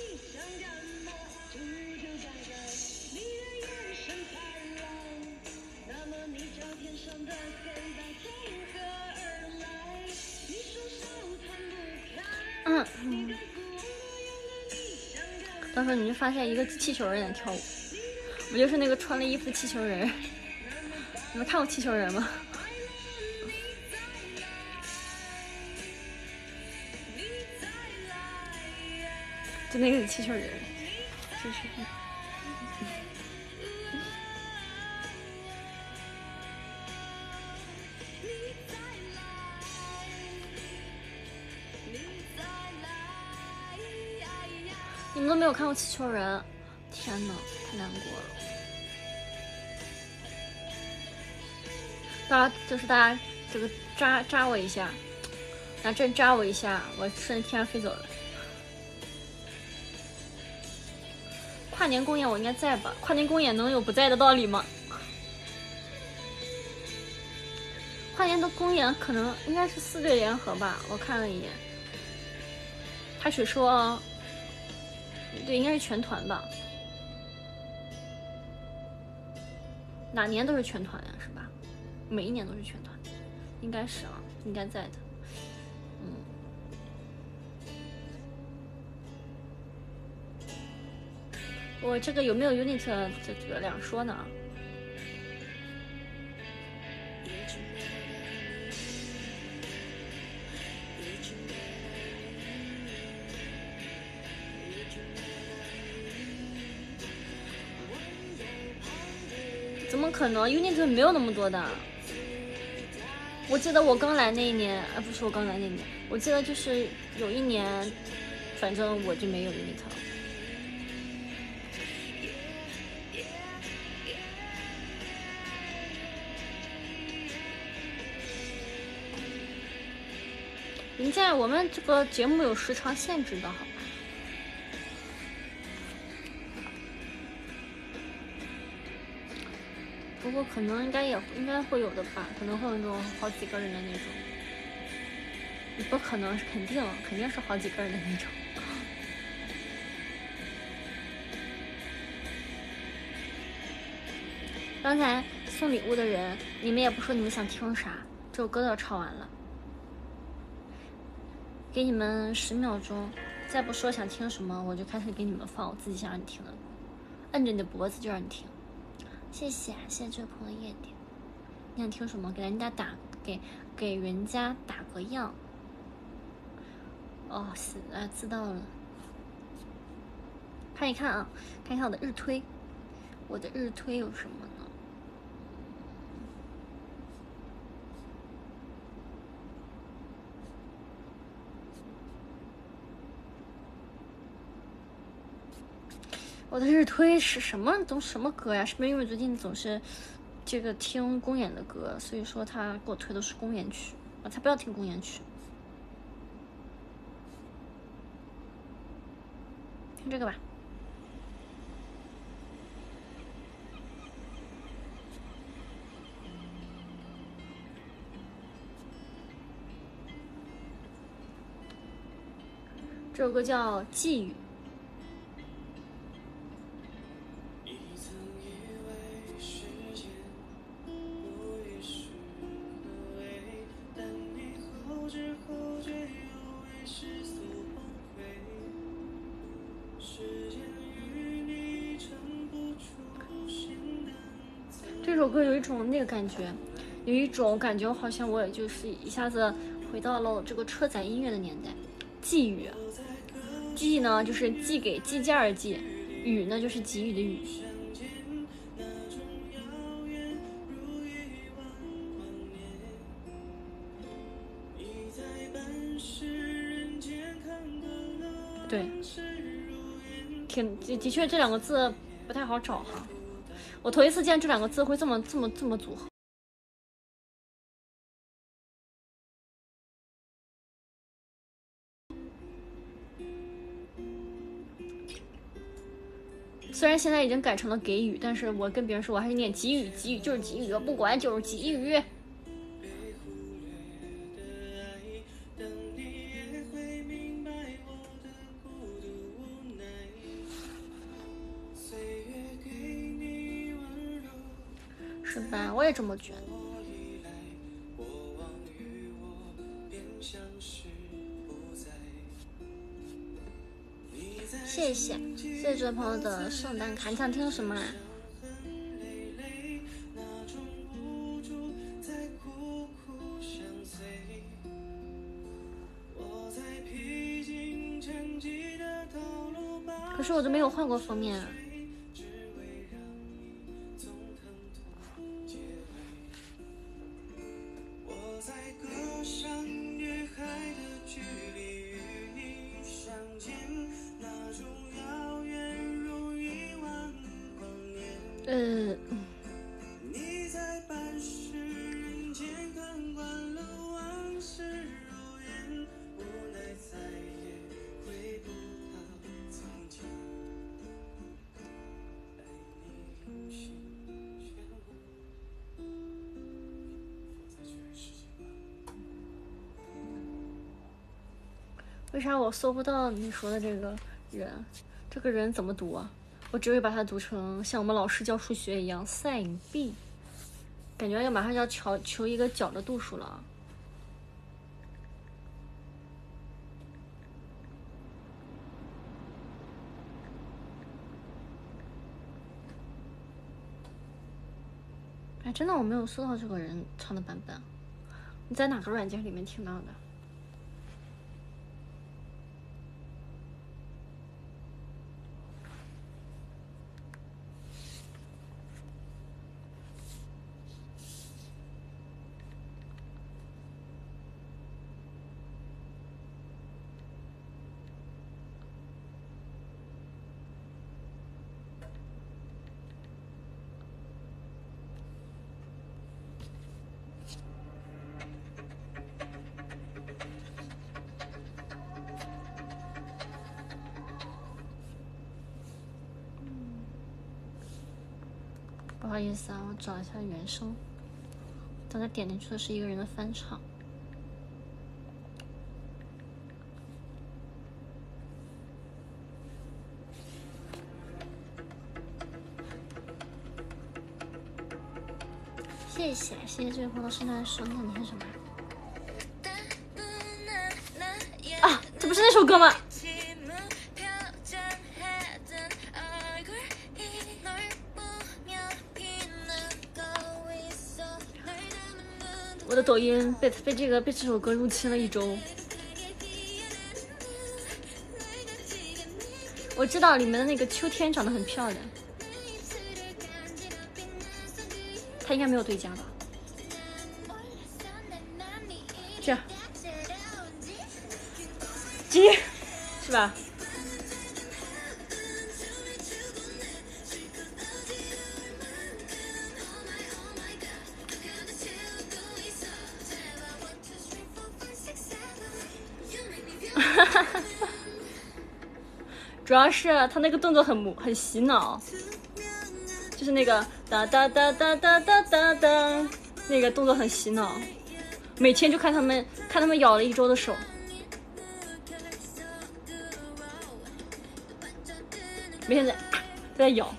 到时候你就发现一个气球人在跳舞，我就是那个穿了衣服的气球人。你们看过气球人吗？就那个气球人，就是。你们都没有看过气球人，天哪，太难过了。大家这个扎我一下，拿针扎我一下，我顺着天上飞走了。跨年公演我应该在吧？跨年公演能有不在的道理吗？跨年的公演可能应该是4队联合吧，我看了一眼。他许说，对，应该是全团吧？哪年都是全团呀，是吧？每一年都是全团，应该是啊，应该在的。我这个有没有 unit 这个两说呢？ 怎么可能 ？Unity 没有那么多的。我记得我刚来那一年，不是我刚来那年，我记得就是有一年，反正我就没有 Unity 了。林健，我们这个节目有时长限制的，好吧？不过可能应该会有的吧，可能会有那种好几个人的那种。不可能，是肯定是好几个人的那种。刚才送礼物的人，你们也不说你们想听啥，这首歌都要唱完了，给你们10秒钟，再不说想听什么，我就开始给你们放我自己想让你听的，摁着你的脖子就让你听。谢谢这位朋友夜点，你想听什么？给人家给人家打个样。哦，知道了。看一看啊，看一看我的日推，我的日推有什么呢？我的日推是什么歌呀？是不是因为最近总是这个听公演的歌，所以说他给我推的是公演曲，我才不要听公演曲。听这个吧。这首歌叫《寄语》。这首歌有一种那个感觉，有一种感觉，好像我也就是一下子回到了这个车载音乐的年代。寄语，寄呢就是寄给寄件儿寄，语呢就是给予的语。对，的确这两个字不太好找哈。我头一次见这两个字会这么组合。虽然现在已经改成了给予，但是我跟别人说我还是念给予，给予就是给予，不管就是给予。是吧？我也这么觉得。谢谢这位朋友的圣诞卡，你想听什么啊？可是我都没有换过封面啊。为啥我搜不到你说的这个人？这个人怎么读啊？我只会把它读成像我们老师教数学一样 sin b， 感觉要马上要求一个角的度数了。 哎，真的我没有搜到这个人唱的版本，你在哪个软件里面听到的？不好意思啊，我找一下原声。刚才点进去的是一个人的翻唱。谢谢，谢谢这位朋友的圣诞树。那你是什么？啊，这不是那首歌吗？我的抖音被这首歌入侵了1周。我知道里面的那个秋天长得很漂亮，他应该没有对家吧？这样鸡是吧？主要是他那个动作很洗脑，就是那个哒哒哒哒哒哒哒哒，那个动作很洗脑。每天就看他们咬了1周的手，每天在咬。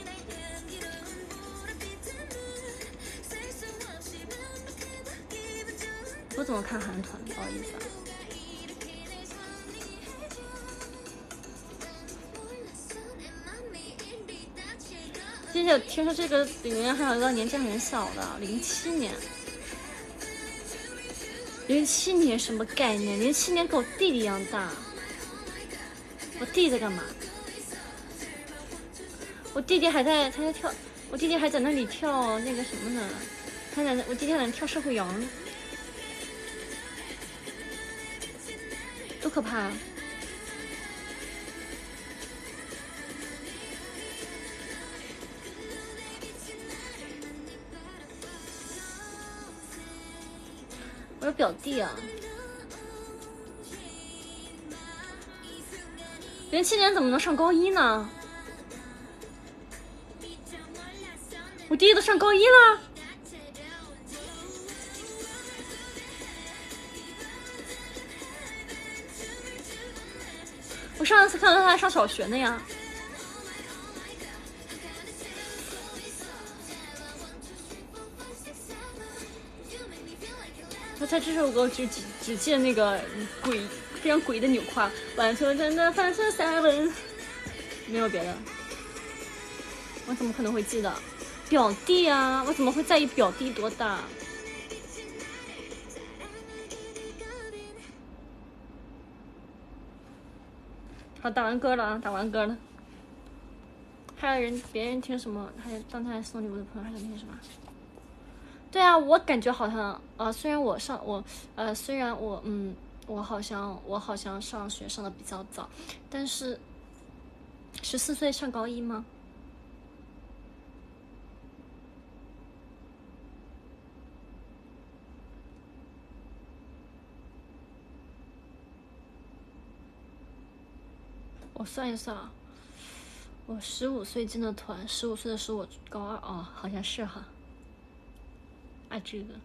我怎么看韩团？不好意思啊。谢谢，听说这个里面还有一个年纪很小的，07年。07年什么概念？07年跟我弟弟一样大。我弟弟在干嘛？我弟弟还在跳，我弟弟还在那里跳那个什么呢？我弟弟还在那跳社会摇呢，多可怕啊！我有表弟啊，07年怎么能上高1呢？我弟弟都上高1了。我上一次看到他还上小学呢呀。他在这首歌只记得那个非常诡异的扭胯，1 2 3 4 5 6 7，没有别的。我怎么可能会记得？表弟啊，我怎么会在意表弟多大？好，打完歌了啊，打完歌了。还有别人听什么？刚才送礼物的朋友还想听什么？对啊，我感觉好像虽然我好像上学上的比较早，但是14岁上高1吗？我算一算啊，我15岁进的团，15岁的时候我高2哦，好像是哈。啊，这个。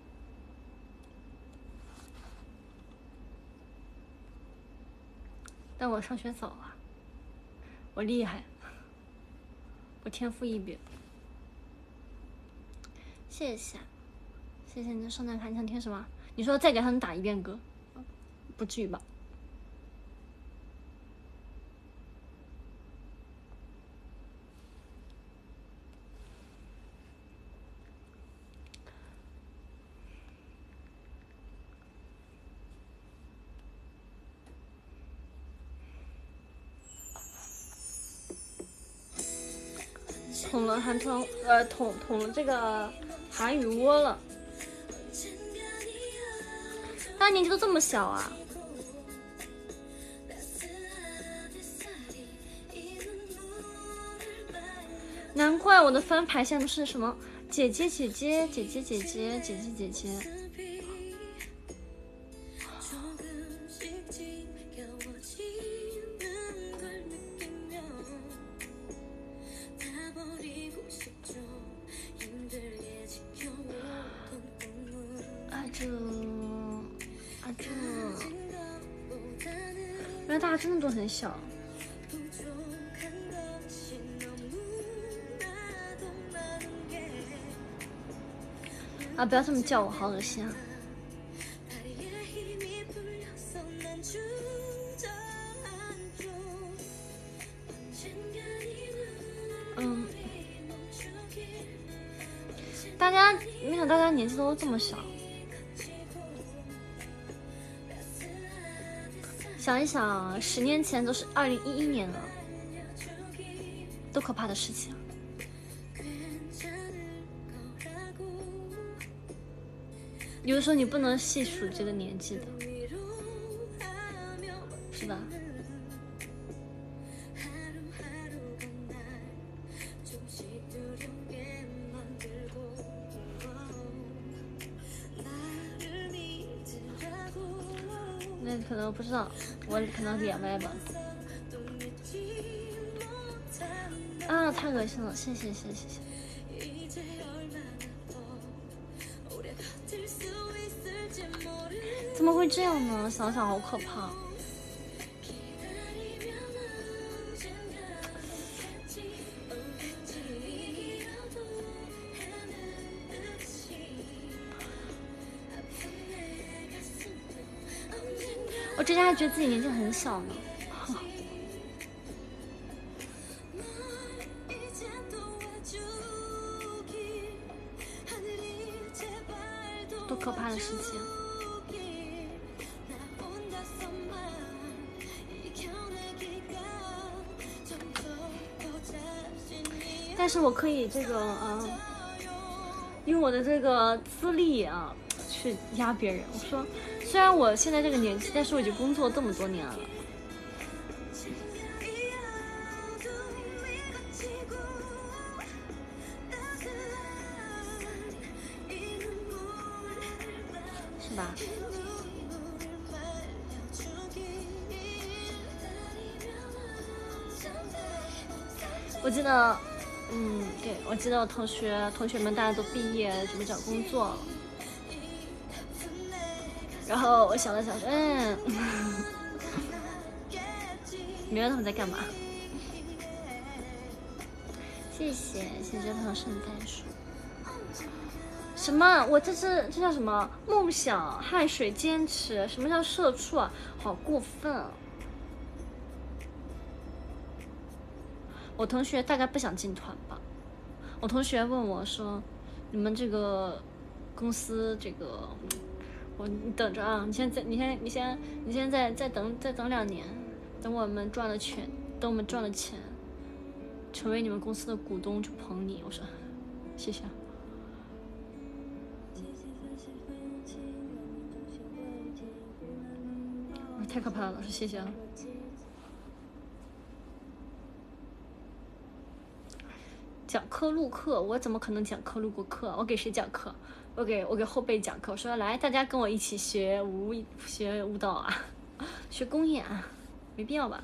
但我上学早啊，我厉害，我天赋异禀。谢谢你的圣诞卡，你想听什么？你说再给他们打一遍歌，不至于吧？ 捅了捅了这个韩语窝了。大家年纪都这么小啊！难怪我的翻牌现在都是什么姐姐姐姐姐姐姐姐姐姐姐姐。原来大家真的都很小。啊！不要这么叫我，好恶心啊！大家没想到大家年纪都这么小。想一想，10年前都是2011年了，多可怕的事情！有的时候你不能细数这个年纪的，是吧？那可能不知道，我可能脸歪吧。啊，太恶心了！谢谢。怎么会这样呢？想想好可怕。我之前还觉得自己年纪很小呢。多可怕的事情！但是我可以这个用我的这个资历啊去压别人。我说，虽然我现在这个年纪，但是我已经工作这么多年了。是吧？我记得，对，我记得我同学们大家都毕业，准备找工作。然后我想了想说，明白他们在干嘛。谢谢这盆圣诞树。什么？我这叫什么？梦想、汗水、坚持。什么叫社畜啊？好过分啊！我同学大概不想进团吧。我同学问我说：“你们这个公司这个，你等着啊！你先再等2年，等我们赚了钱，成为你们公司的股东就捧你。”我说：“谢谢。”太可怕了，老师，谢谢啊。讲课录课，我怎么可能讲课录过课？我给谁讲课？我给后辈讲课。我说来，大家跟我一起学舞蹈啊，学公演啊，没必要吧？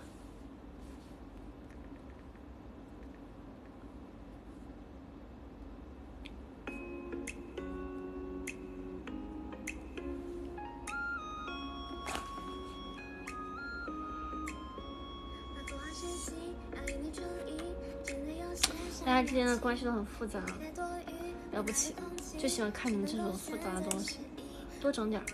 大家之间的关系都很复杂，了不起，就喜欢看你们这种复杂的东西，多整点。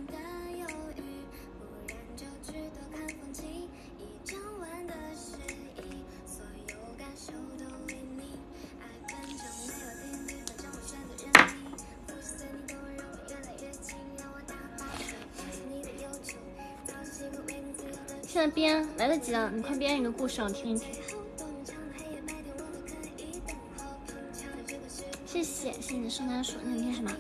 现在编来得及啊，你快编一个故事让我听一听。 谢谢你的圣诞树，那你听什么？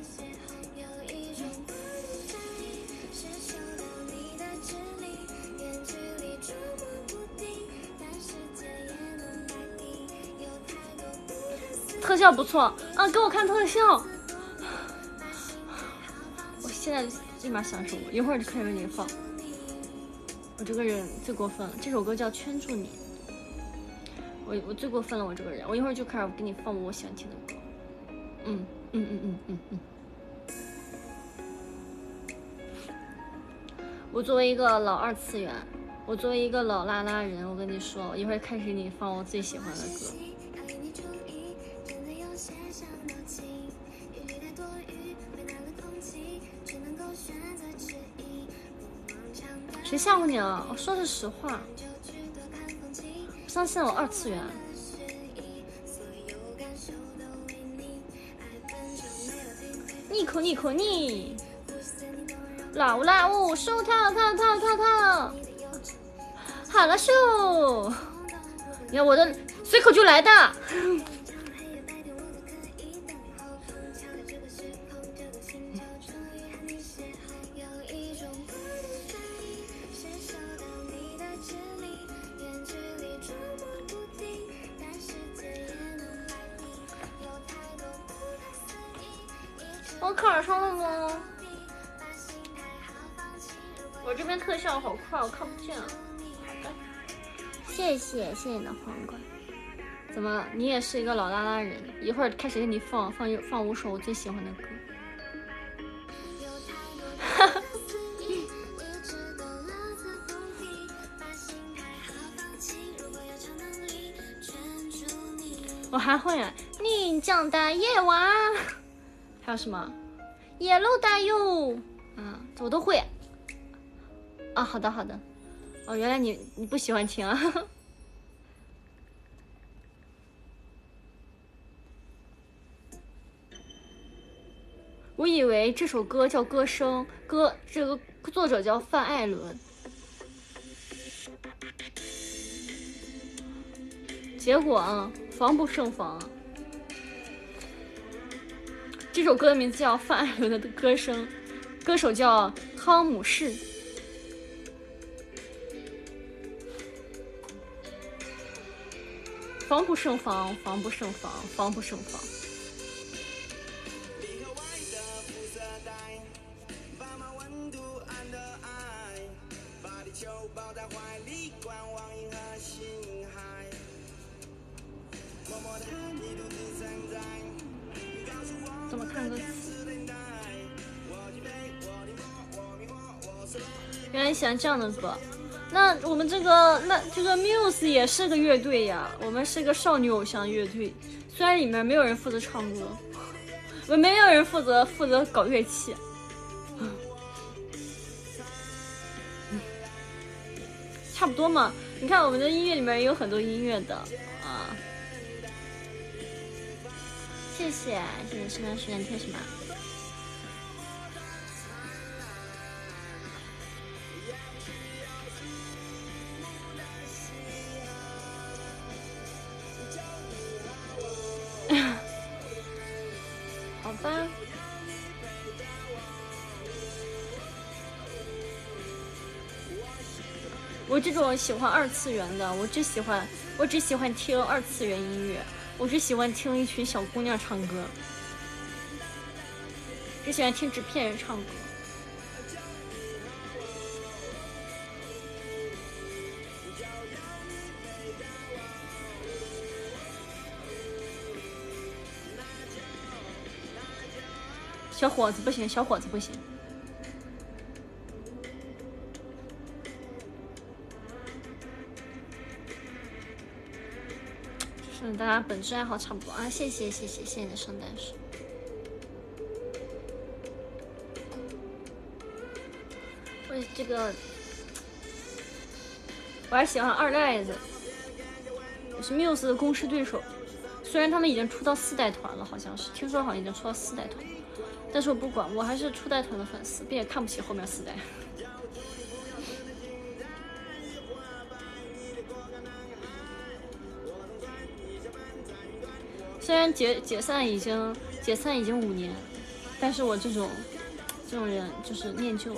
特效不错啊，给我看特效。我现在立马享受，一会儿就开始给你放。我这个人最过分了，这首歌叫《圈住你》。我最过分了，我这个人，我一会儿就开始给你放我喜欢听的歌。我作为一个老二次元，我作为一个老拉拉人，我跟你说，我一会儿开始给你放我最喜欢的歌。谁吓唬你啊？我说的是实话。不相信我二次元。逆口逆口逆，拉乌拉乌，手套套套套套，好了咻！你看我的随口就来的。我卡上了吗？我这边特效好快，我看不见。好的，谢谢你的皇冠。怎么，你也是一个老拉拉人？一会儿开始给你放5首我最喜欢的歌。哈哈。我还会啊，宁江的夜晚。还有什么野鹿大哟啊，这我都会啊。好的哦，原来你不喜欢听啊。我以为这首歌叫歌声，这个作者叫范艾伦，结果啊，防不胜防。这首歌的名字叫范艾伦的歌声，歌手叫汤姆士。防不胜防。怎么看歌词？原来你喜欢这样的歌，那我们这个Muse 也是个乐队呀，我们是个少女偶像乐队，虽然里面没有人负责唱歌，没有人负责搞乐器。差不多嘛，你看我们的音乐里面也有很多音乐的啊。谢谢圣诞树，你听什么？好吧。我这种喜欢二次元的，我只喜欢听二次元音乐，我只喜欢听一群小姑娘唱歌，只喜欢听纸片人唱歌。小伙子不行，小伙子不行。就是大家本质爱好差不多啊！谢谢你的圣诞树。我这个我还喜欢二代子，也是 Muse 的公式对手。虽然他们已经出到4代团了，好像是听说好像已经出到4代团，但是我不管，我还是初代团的粉丝，并且看不起后面4代。虽然解散已经解散已经5年，但是我这种人就是念旧。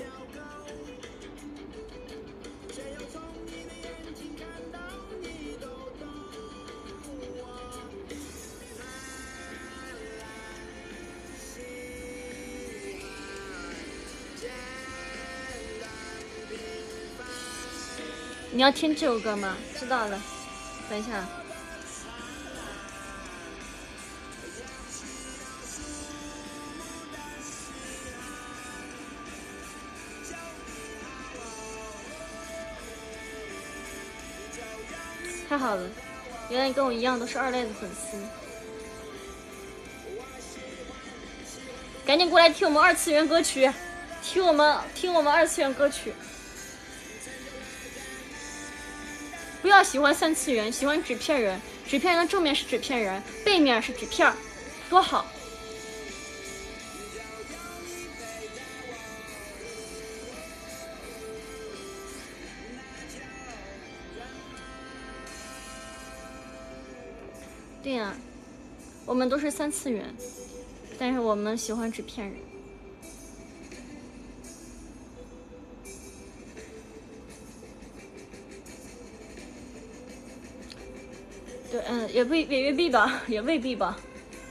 你要听这首歌吗？知道了，等一下。太好了，原来跟我一样都是二赖的粉丝，赶紧过来听我们二次元歌曲，听我们二次元歌曲。不要喜欢3次元，喜欢纸片人。纸片人的正面是纸片人，背面是纸片，多好。对呀，我们都是3次元，但是我们喜欢纸片人。对，也未必吧，也未必吧。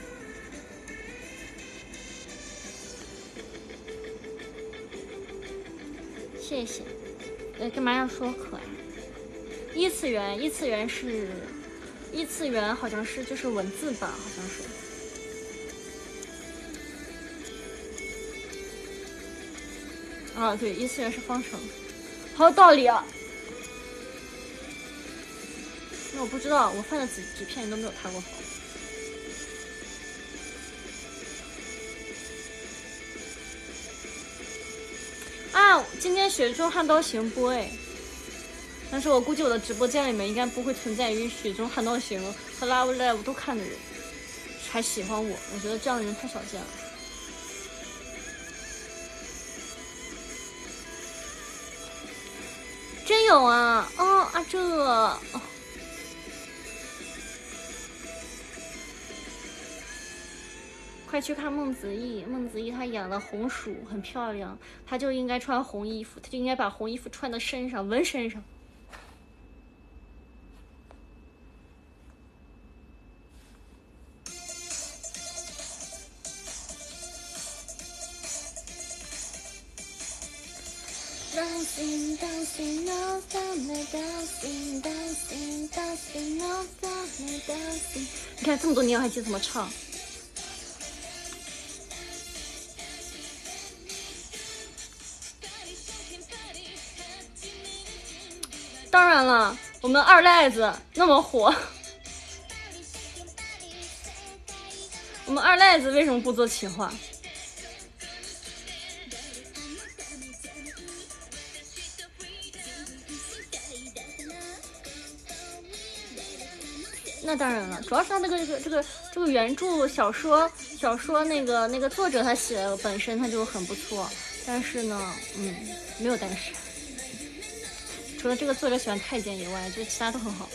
谢谢。干嘛要说可爱？一次元是，一次元好像是就是文字吧，好像是。啊，对，一次元是方程，好有道理啊。那我不知道，我翻的纸片你都没有塌过房。啊，今天雪中悍刀行播哎，但是我估计我的直播间里面应该不会存在于雪中悍刀行和 Love Live 都看的人，还喜欢我觉得这样的人太少见了。真有啊！哦啊这。哦，快去看孟子义，孟子义他演了红薯，很漂亮，他就应该穿红衣服，他就应该把红衣服穿到身上，纹身上。你看这么多年我还记得怎么唱。当然了，我们二赖子那么火，我们二赖子为什么不做企划？那当然了，主要是他那个原著小说那个作者他写的本身他就很不错，但是呢，没有但是，除了这个作者喜欢太监以外，就其他都很好。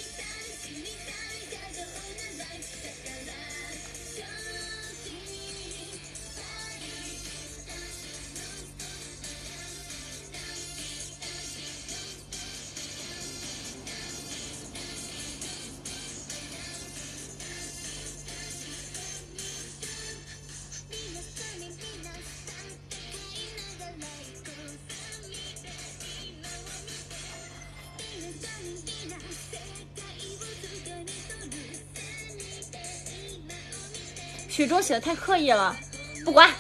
雪中写的太刻意了，不管，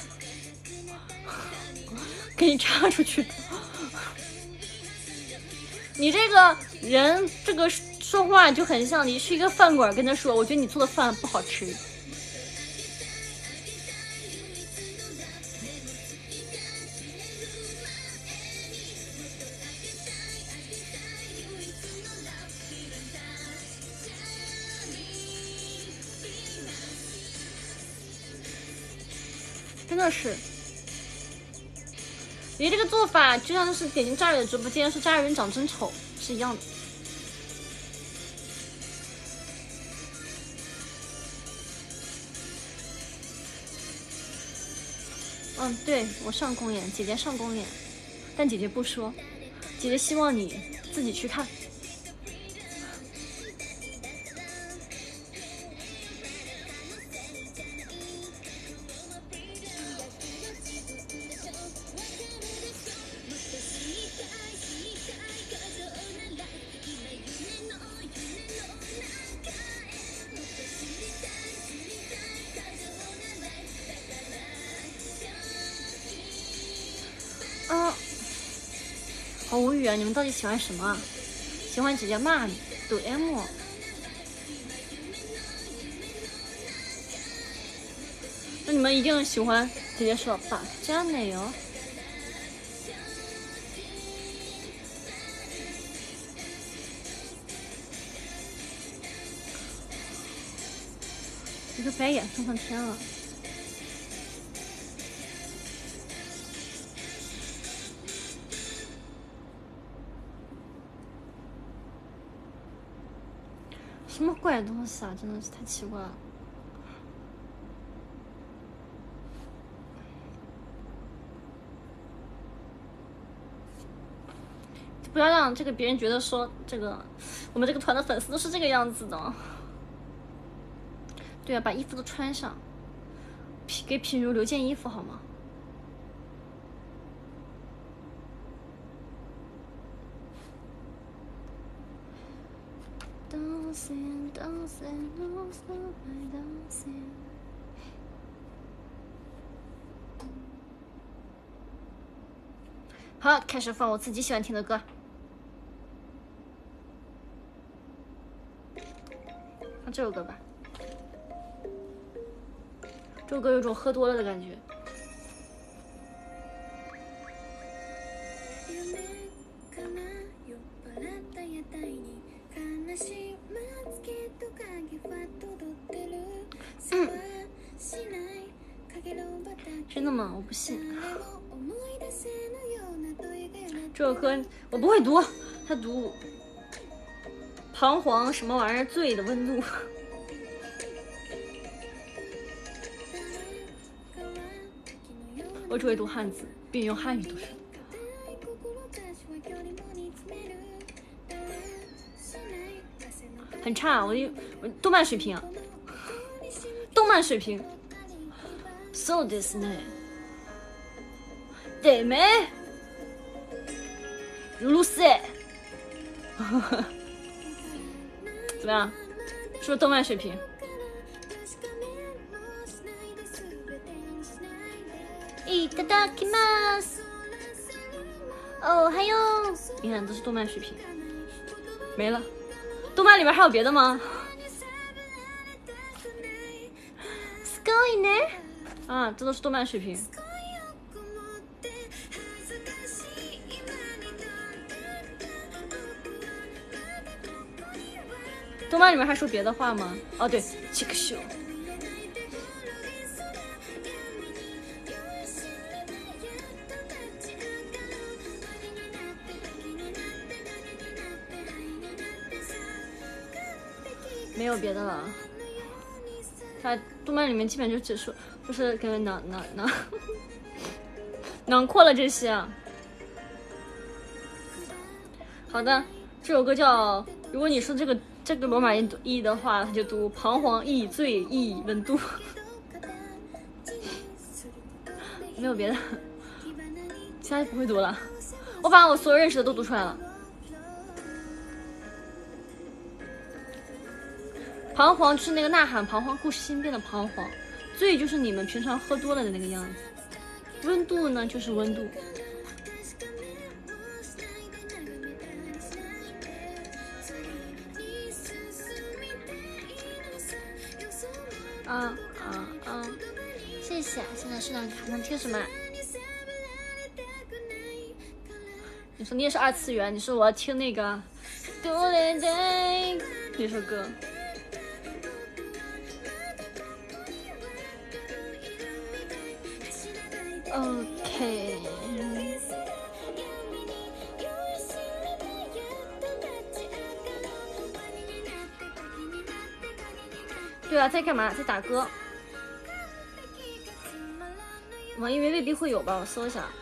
给你插出去。你这个人，这个说话就很像你去一个饭馆跟他说，我觉得你做的饭不好吃。真的是，你这个做法就像是点进炸鱼的直播间说炸鱼人长真丑是一样的。 嗯，对我上公演，姐姐上公演，但姐姐不说，姐姐希望你自己去看。好无语啊！你们到底喜欢什么啊？喜欢姐姐骂你，抖 M。那你们一定喜欢姐姐说把加美哦。一个白眼升上天了。什么怪东西啊！真的是太奇怪了。不要让这个别人觉得说这个我们这个团的粉丝都是这个样子的。对啊，把衣服都穿上，给品如留件衣服好吗？好，开始放我自己喜欢听的歌。放这首歌吧，这首歌有种喝多了的感觉。真的吗？我不信。这首歌我不会读，他读彷徨什么玩意儿醉的温度。我只会读汉字，并用汉语读书。很差，我动漫水平啊，动漫水平。そうですね。对没？うるせえ。怎么样？是不是动漫水平？いただきます。哦，还有，你看都是动漫水平。没了。动漫里面还有别的吗？すごいね。啊，这都是动漫水平。动漫里面还说别的话吗？哦，对，这个秀。没有别的了，它动漫里面基本就结束，就是跟囊括了这些啊。好的，这首歌叫，如果你说这个罗马音的话，它就读彷徨意醉意温度。没有别的，其他就不会读了。我把我所有认识的都读出来了。彷徨就是那个呐喊，彷徨故事新编的彷徨，醉就是你们平常喝多了的那个样子，温度呢就是温度。谢谢。现在是让卡能听什么？你说你也是二次元，你说我要听那个那首歌。OK。对啊，在干嘛？在打歌。 网易云未必会有吧，我搜一下。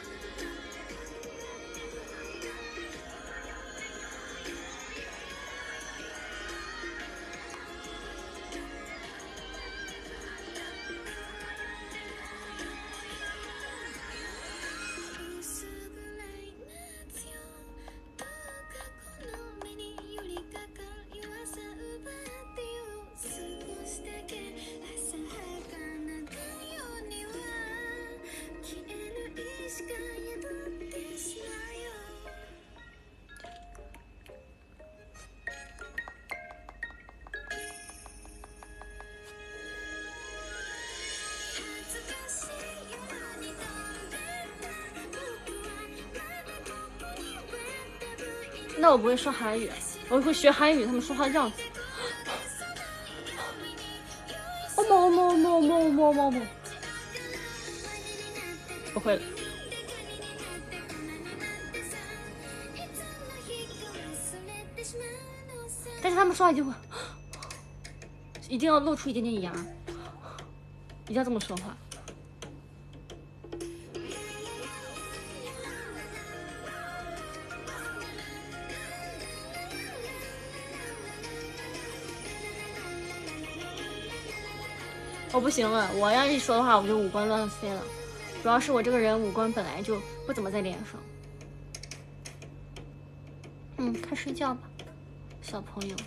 那我不会说韩语，我会学韩语，他们说话的样子。么，不会了。但是他们说话就会，一定要露出一点点牙，一定要这么说话。我不行了，我要一说的话，我就五官乱飞了。主要是我这个人五官本来就不怎么在脸上。快睡觉吧，小朋友。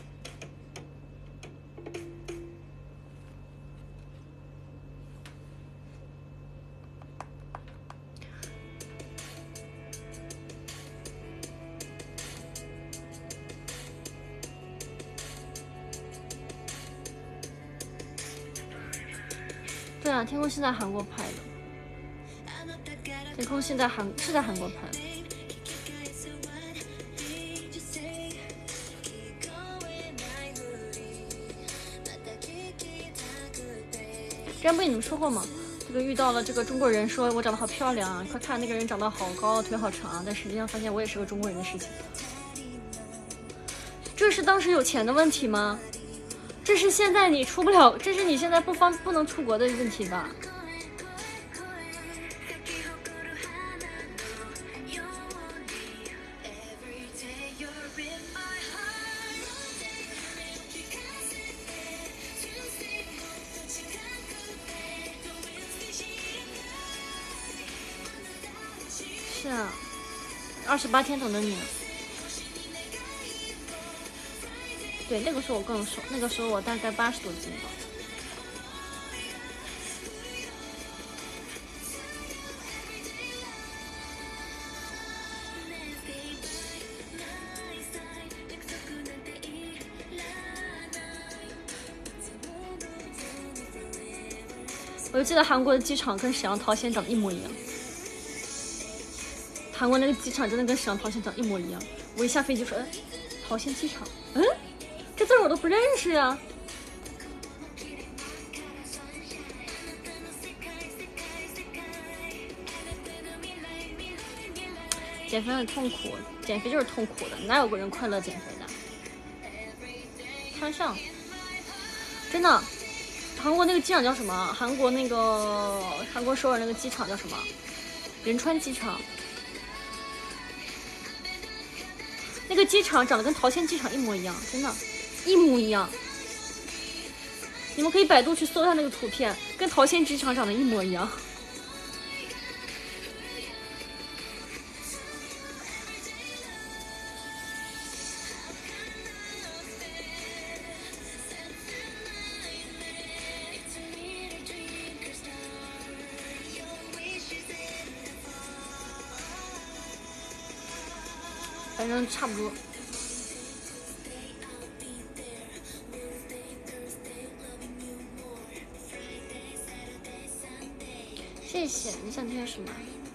对啊，天空是在韩国拍的。天空是在韩国拍的。之前不跟你们说过吗？这个遇到了这个中国人，说我长得好漂亮啊，快看那个人长得好高，腿好长，但实际上发现我也是个中国人的事情。这是当时有钱的问题吗？这是现在你出不了，这是你现在不能出国的问题吧？是啊，28天等着你。对，那个时候我更瘦，那个时候我大概80多斤吧。我就记得韩国的机场跟沈阳桃仙长得一模一样，韩国那个机场真的跟沈阳桃仙长一模一样。我一下飞机说，桃仙机场，这字我都不认识呀。减肥很痛苦，减肥就是痛苦的，哪有个人快乐减肥的？开玩笑，真的。韩国那个机场叫什么？韩国首尔那个机场叫什么？仁川机场。那个机场长得跟桃仙机场一模一样，真的，一模一样。你们可以百度去搜一下那个图片，跟桃仙机场长得一模一样。反正差不多。谢谢。你想听什么？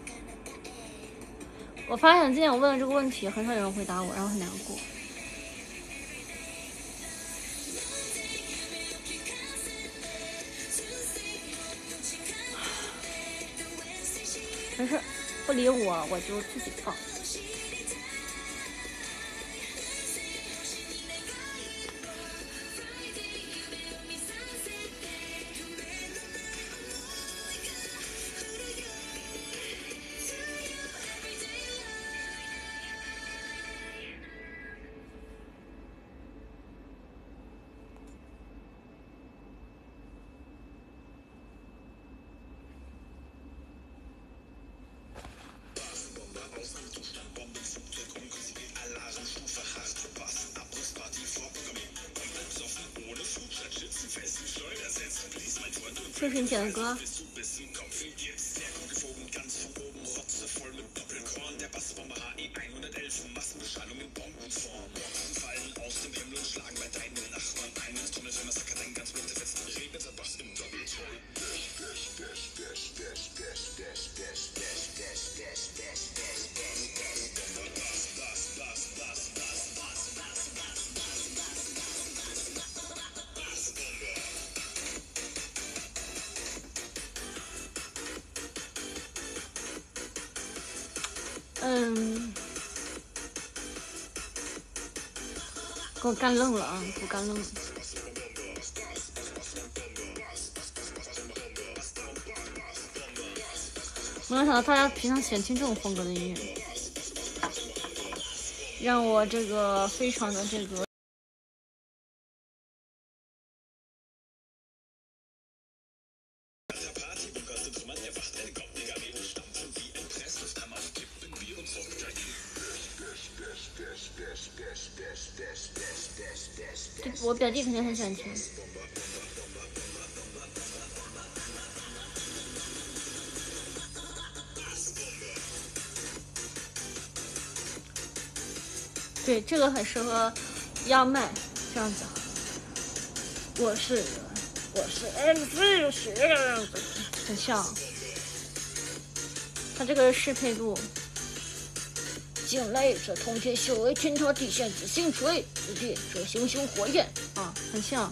我发现今天我问了这个问题，很少有人回答我，然后很难过。没事，不理我，我就自己放。 这是你点的歌。给我干愣了啊！给我干愣了。没有想到大家平常喜欢听这种风格的音乐，让我这个非常的这个。我表弟肯定很喜欢听。对，这个很适合压麦，这样子。我是 MC 是这样子，很像。它这个适配度。惊雷这通天修为，群头地陷自星锤，子弟这熊熊火焰啊，很像。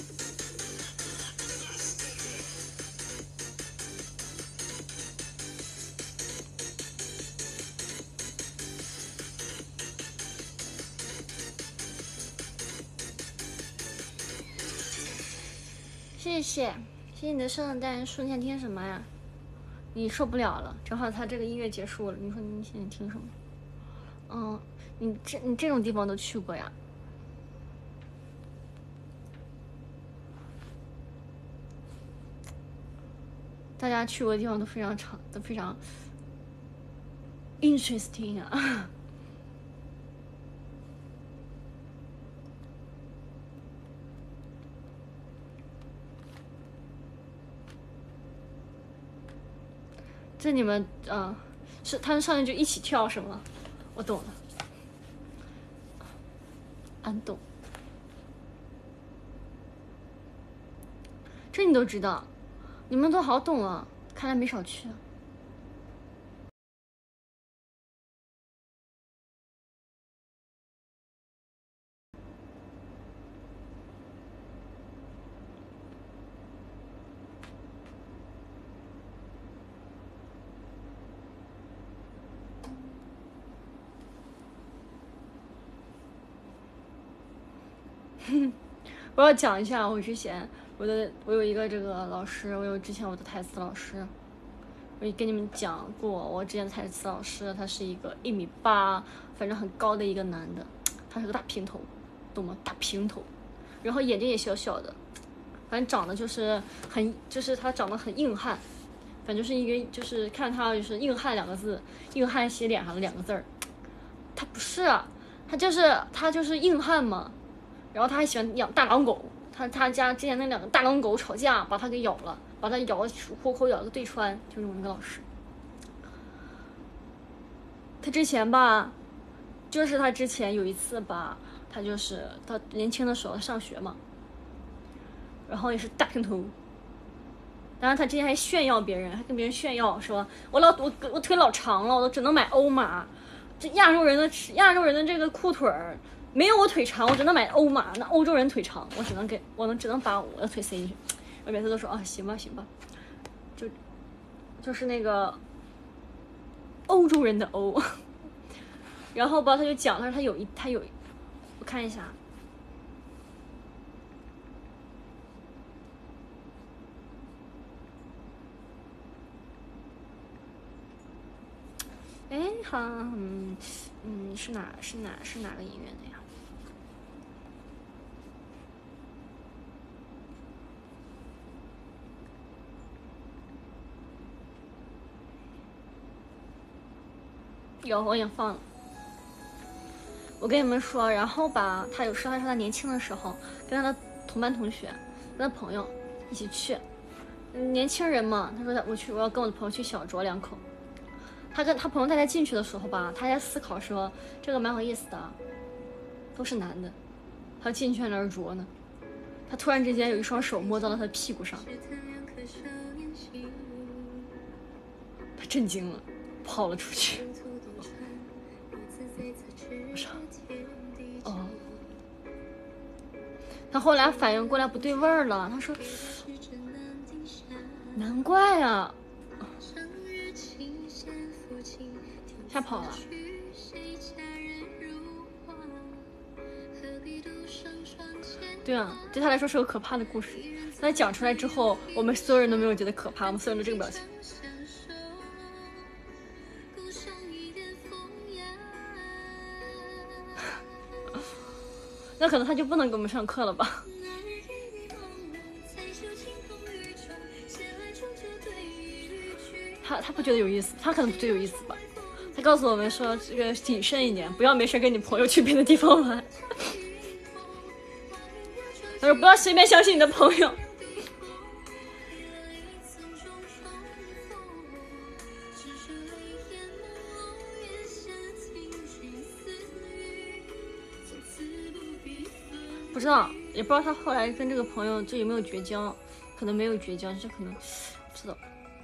谢谢你的圣诞树，你想听什么呀？你受不了了，正好他这个音乐结束了，你说你现在听什么？你这种地方都去过呀？大家去过的地方都非常长，都非常 interesting 啊。这你们是他们上去就一起跳是吗？我懂了，俺懂。这你都知道，你们都好懂啊，看来没少去啊。我要讲一下，我之前我有一个这个老师，我有之前我的台词老师，我也跟你们讲过，我之前的台词老师他是一个1.8米，反正很高的一个男的，他是个大平头，懂吗？大平头，然后眼睛也小小的，反正长得就是他长得很硬汉，反正就是一个就是看他就是硬汉2个字，硬汉写脸上的2个字儿，他不是啊，他就是硬汉嘛。然后他还喜欢养大狼狗，他家之前那2个大狼狗吵架，把他给咬了，把他活口咬了个对穿，就这么一个老师。他之前吧，就是他之前有一次吧，他就是他年轻的时候上学嘛，然后也是大平头。当然他之前还炫耀别人，还跟别人炫耀说，我腿老长了，我都只能买欧码，这亚洲人的这个裤腿儿。没有我腿长，我只能买欧码。那欧洲人腿长，我只能把我的腿塞进去。我每次都说啊，行吧，就是那个欧洲人的欧。然后吧，他就讲，他有，我看一下，哎，好，是哪个音乐的呀？有，我已经放了。我跟你们说，然后吧，他有说他年轻的时候跟他的同班同学、跟他朋友一起去， 年轻人嘛，他说我要跟我的朋友去小酌2口。他跟他朋友带他进去的时候吧，他还在思考说这个蛮有意思的，都是男的，他进去在那儿酌呢。他突然之间有一双手摸到了他的屁股上，他震惊了，跑了出去。我说哦，他后来反应过来不对味儿了，他说难怪啊，吓跑了。对啊，对他来说是个可怕的故事。但讲出来之后，我们所有人都没有觉得可怕，我们所有人都这个表情。那可能他就不能给我们上课了吧？他不觉得有意思，他可能不觉得有意思吧？他告诉我们说，这个谨慎一点，不要没事跟你朋友去别的地方玩。他说不要随便相信你的朋友。不知道，也不知道他后来跟这个朋友就有没有绝交，可能没有绝交，就可能不知道。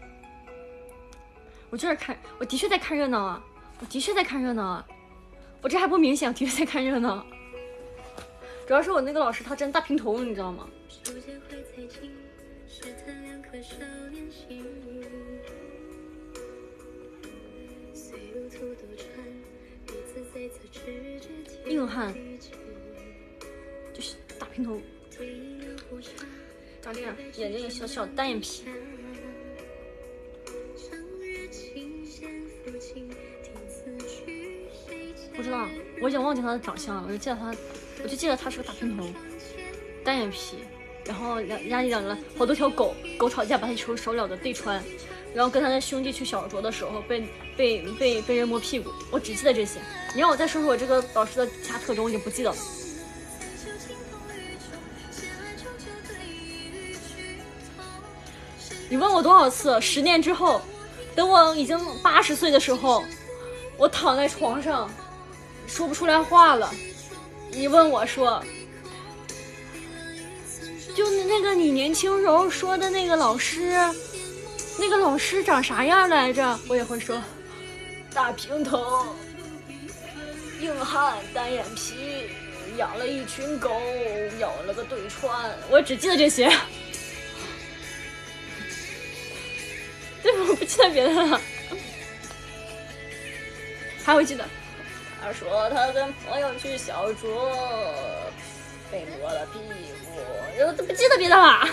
我就是看，我的确在看热闹啊，我的确在看热闹啊，我这还不明显，我的确在看热闹。主要是我那个老师他真大平头，你知道吗？硬汉，就是大平头，长这样，眼睛也小小，单眼皮。不知道，我已经忘记他的长相了，我就记得他是个大平头，单眼皮，然后家里养了好多条狗，狗吵架把他手咬的对穿，然后跟他的兄弟去小酌的时候被人摸屁股，我只记得这些。你让我再说说我这个老师的其他特征，我已经不记得了。你问我多少次？10年之后，等我已经80岁的时候，我躺在床上说不出来话了，你问我说，就那个你年轻时候说的那个老师，那个老师长啥样来着？我也会说，大平头，硬汉，单眼皮，养了一群狗，咬了个对穿，我只记得这些。对，我不记得别的了。还会记得，他说他跟朋友去小酌，被摸了屁股，我都不记得别的了。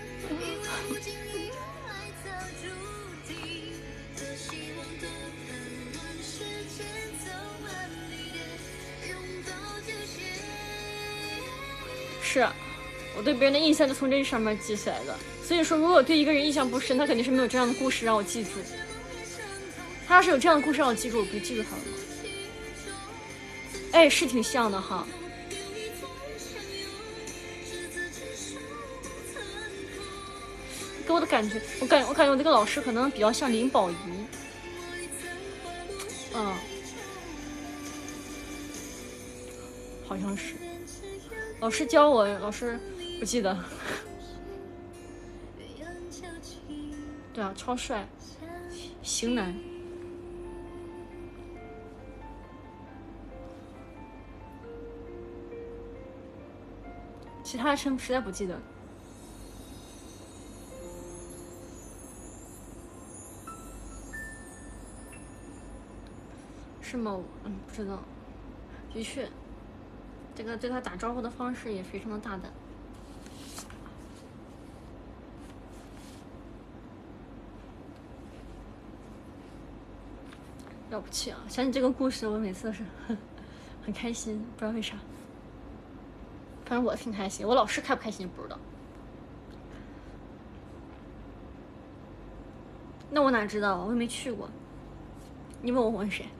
是我对别人的印象就从这上面记起来的。所以说，如果我对一个人印象不深，他肯定是没有这样的故事让我记住。他要是有这样的故事让我记住，我不就记住他了吗？哎，是挺像的哈。给我的感觉，我感觉我这个老师可能比较像林保怡。好像是。老师教我，老师不记得。对啊，超帅，型男。其他的称实在不记得。是吗？不知道。的确，这个对他打招呼的方式也非常的大胆。了不起啊！想起这个故事，我每次都是很开心，不知道为啥。反正我挺开心，我老师开不开心不知道。那我哪知道？我也没去过。你问我问谁？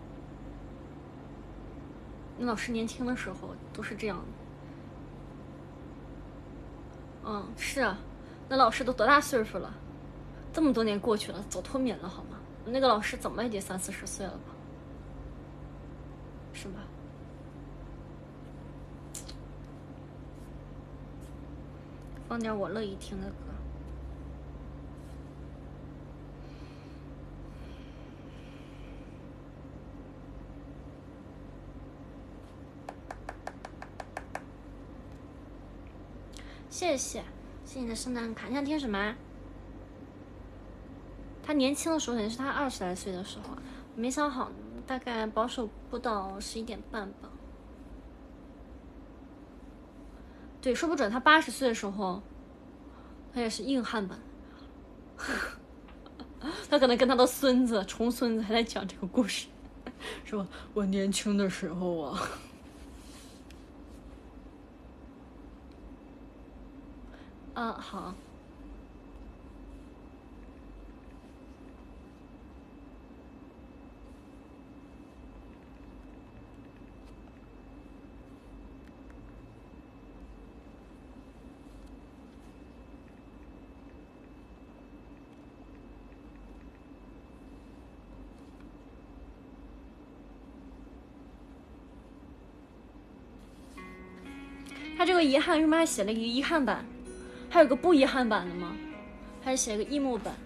那老师年轻的时候都是这样的。 嗯，是啊，那老师都多大岁数了？这么多年过去了，早脱敏了好吗？那个老师怎么也得30-40岁了吧？是吧？放点我乐意听的歌。谢谢你的圣诞卡。你想听什么？他年轻的时候，也是他20来岁的时候，没想好，大概保守不到11点半吧。对，说不准他80岁的时候，他也是硬汉版。他可能跟他的孙子、重孙子还在讲这个故事，说我年轻的时候啊。好。他这个遗憾为什么还写了一个遗憾版？还有个不遗憾版的吗？还是写了个 emo 版？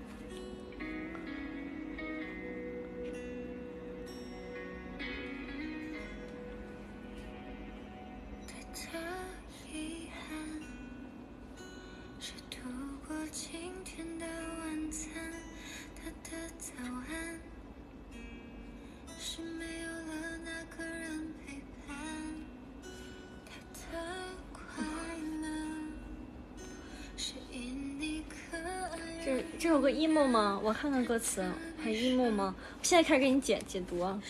这首歌 emo 吗？我看看歌词，很 emo 吗？我现在开始给你解读啊。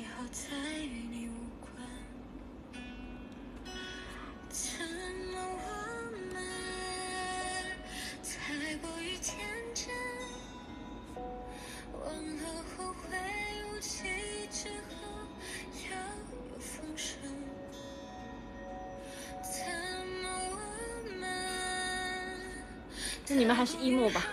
那你们还是 emo 吧。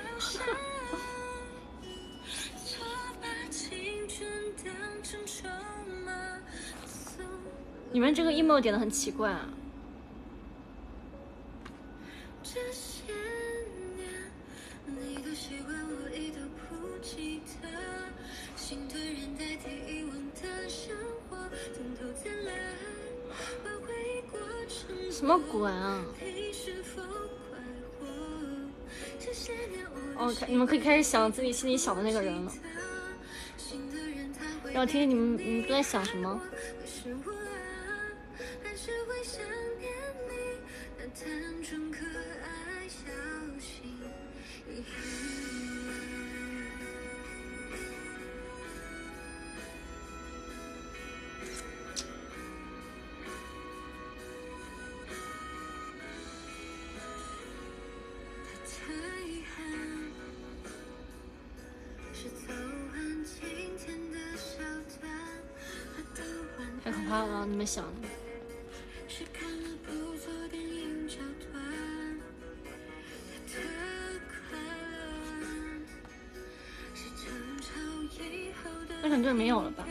你们这个 emo 点的很奇怪啊。什么鬼啊？OK， 你们可以开始想自己心里想的那个人了。让我听听你们都在想什么。太可怕了，你们想的。那可能就是没有了吧。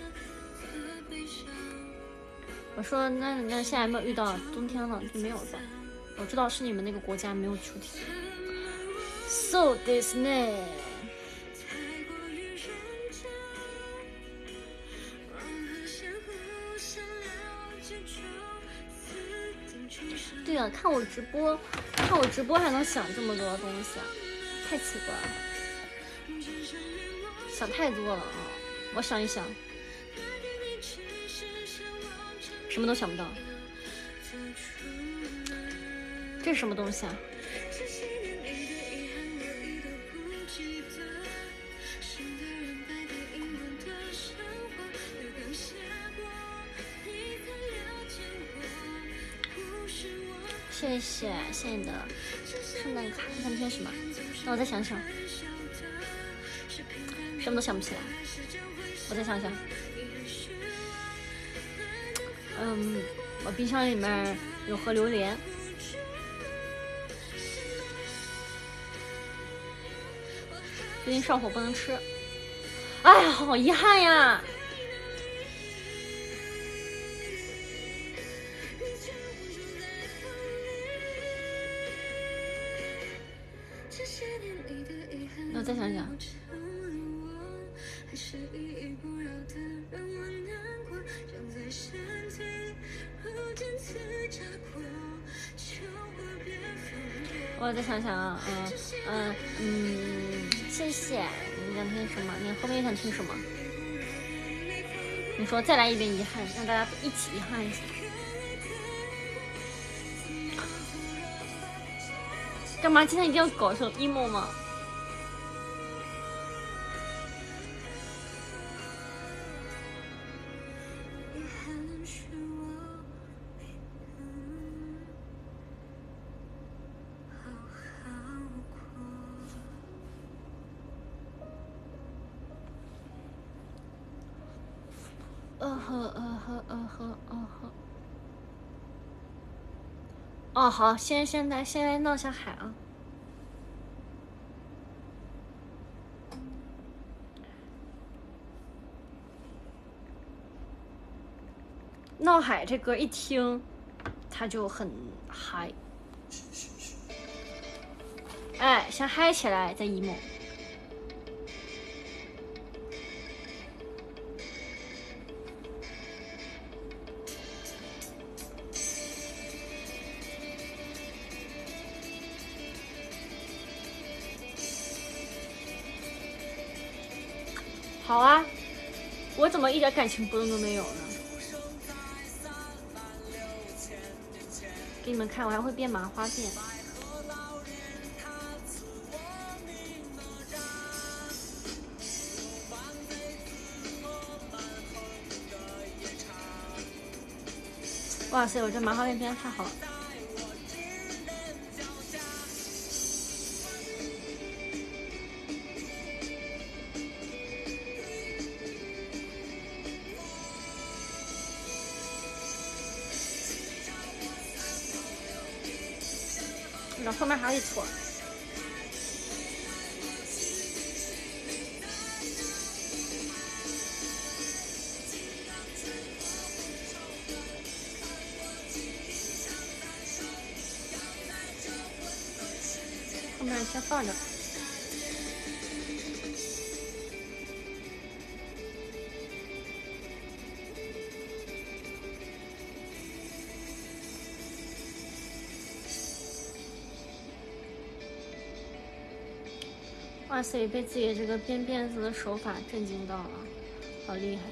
我说那现在有没有遇到冬天了就没有了吧？我知道是你们那个国家没有秋天。So Disney。对啊，看我直播还能想这么多东西啊，太奇怪了，想太多了啊！我想一想，什么都想不到。这是什么东西啊？谢谢你的圣诞卡，你想听什么？那我再想想，什么都想不起来，我再想想。我冰箱里面有盒榴莲， 最近上火不能吃。哎呀，好遗憾呀！那我再想想。我再想想啊，谢谢。你想听什么？你后面想听什么？你说再来一遍遗憾，让大家一起遗憾一下。干嘛？今天一定要搞成 emo 吗？哦，好，先来闹下海啊！闹海这歌一听，他就很嗨。哎，先嗨起来再 emo。好啊，我怎么一点感情波动都没有呢？给你们看，我还会编麻花辫。哇塞，我这麻花辫编太好了。然后后面还有一撮。后面先放着。哇塞，被自己这个编辫子的手法震惊到了，好厉害！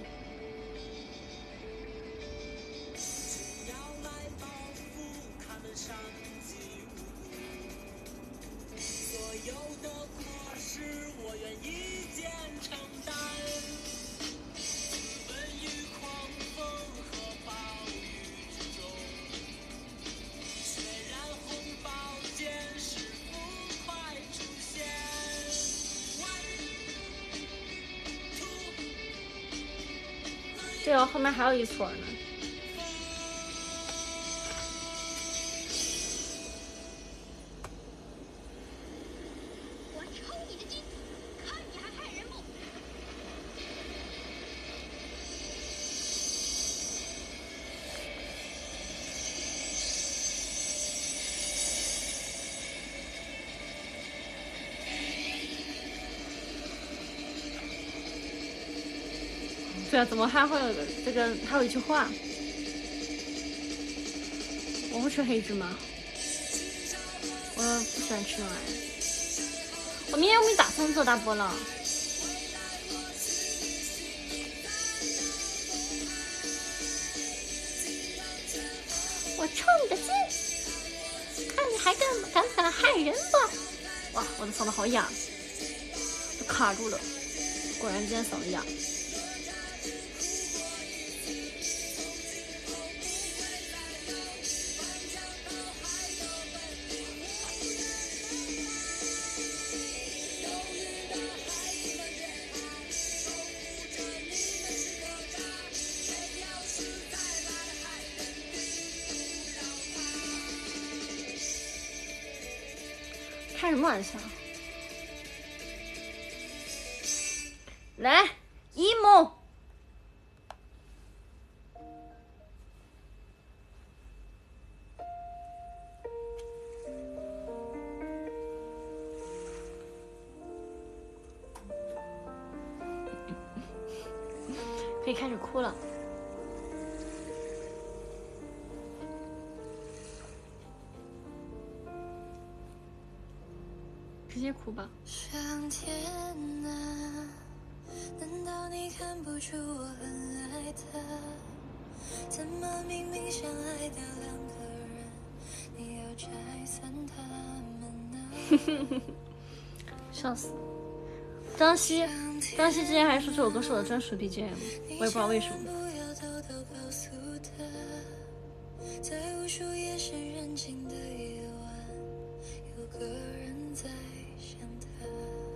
对哦，后面还有一撮呢。 我抽你的筋，看你还害人不？ 对啊，怎么还会有这个？还有一句话，我会吃黑芝麻，我不喜欢吃那玩意儿。我明天没打算做大波浪。我抽你的筋，看你还敢不敢害人不？哇，我的嗓子好哑，都卡住了。果然今天嗓子哑。开什么玩笑？ 来，emo。可以开始哭了。直接哭吧。 上天啊，难道你看不出我很爱他？怎么明明相爱的两个人，你要拆散他们呢？ 笑死！张希之前还说这首歌是我的专属 BGM， 我也不知道为什么。 不要偷偷告诉他，在无数夜深人静的夜晚，有个人在想他。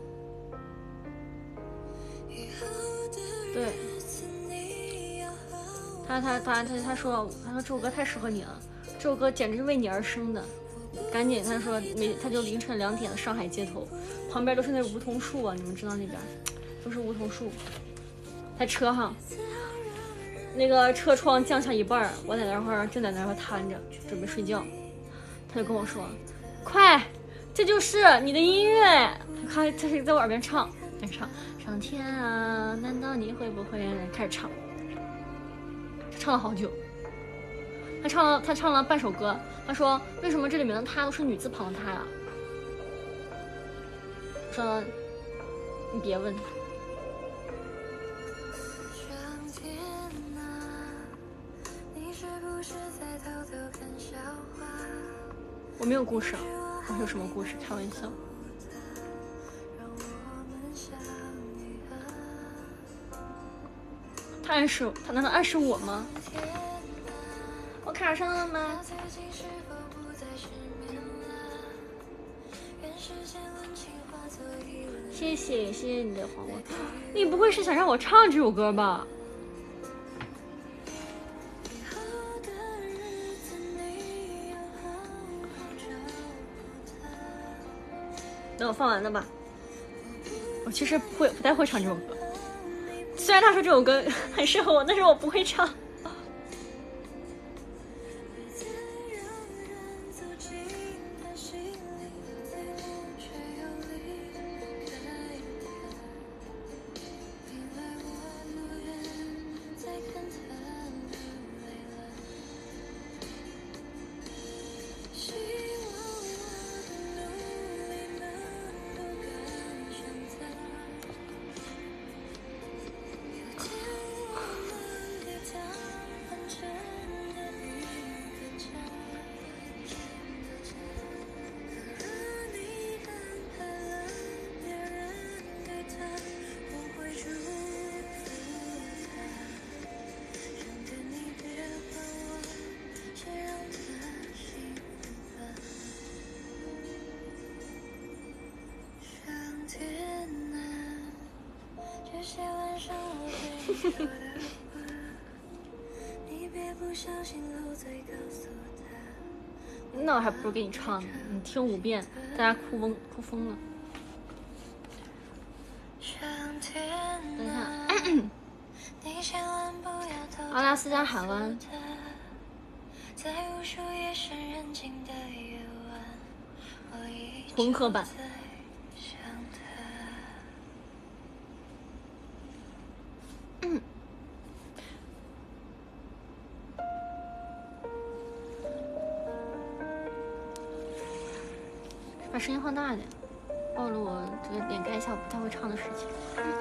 以后的日子你要好好他说这首歌太适合你了，这首歌简直是为你而生的。赶紧，他说他就凌晨2点的上海街头，旁边都是那梧桐树啊，你们知道那边都是梧桐树，在车上，那个车窗降下一半，我在那会儿正在那块瘫着准备睡觉，他就跟我说：“快，这就是你的音乐。”他是在我耳边唱，上天啊，难道你会不会开始唱？唱了好久。他唱了半首歌，他说为什么这里面的他都是女字旁的他呀？我说你别问。 上天啊，你是不是在偷偷看笑话？ 我没有故事啊，我有什么故事？开玩笑。 让我们相遇啊。 他难道暗示我吗？我卡上了吗？谢谢你的黄瓜。你不会是想让我唱这首歌吧？等我放完了吧。我其实不太会唱这首歌，虽然他说这首歌很适合我，但是我不会唱。那我还不如给你唱呢，你听5遍，大家哭疯了。等一下，阿拉斯加海湾。混合版。把声音放大一点，暴露我这个掩盖一下我不太会唱的事情。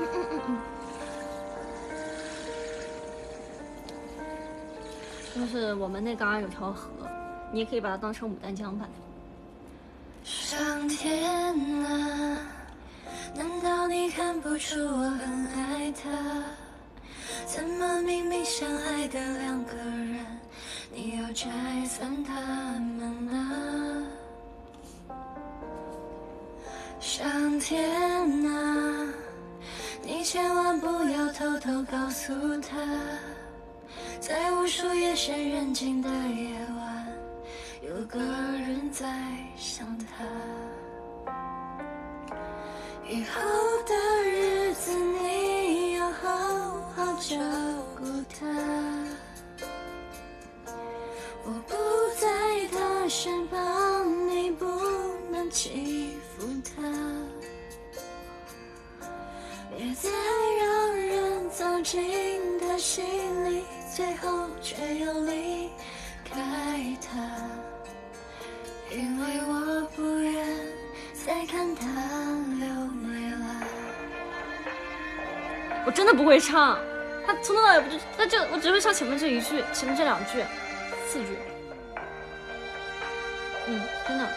就是我们那嘎有条河，你也可以把它当成牡丹江版。 上天啊，难道你看不出我很爱他？怎么明明相爱的两个人，你要拆散他们呢？上天啊，你千万不要偷偷告诉他，在无数夜深人静的夜晚，有个人在想他。以后的日子你照顾他。我不在他身旁，你不能欺负他。别再让人走进他心里，最后却又离开他。因为我不愿再看他流泪了。 我真的不会唱，他从头到尾不就我只会唱前面这一句，前面这2句，4句。真的，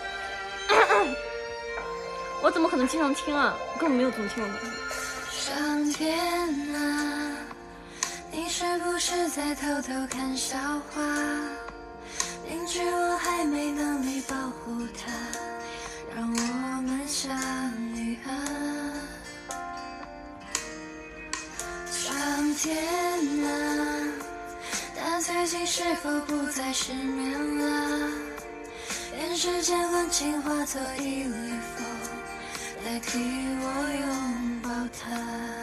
我怎么可能经常听啊？我根本没有怎么听过歌。 上天啊，你是不是在偷偷看笑话？明知我还没能力保护他，让我们相遇啊。上天啊，他最近是否不再失眠了？愿世间温情化作一缕风，代替我拥抱他。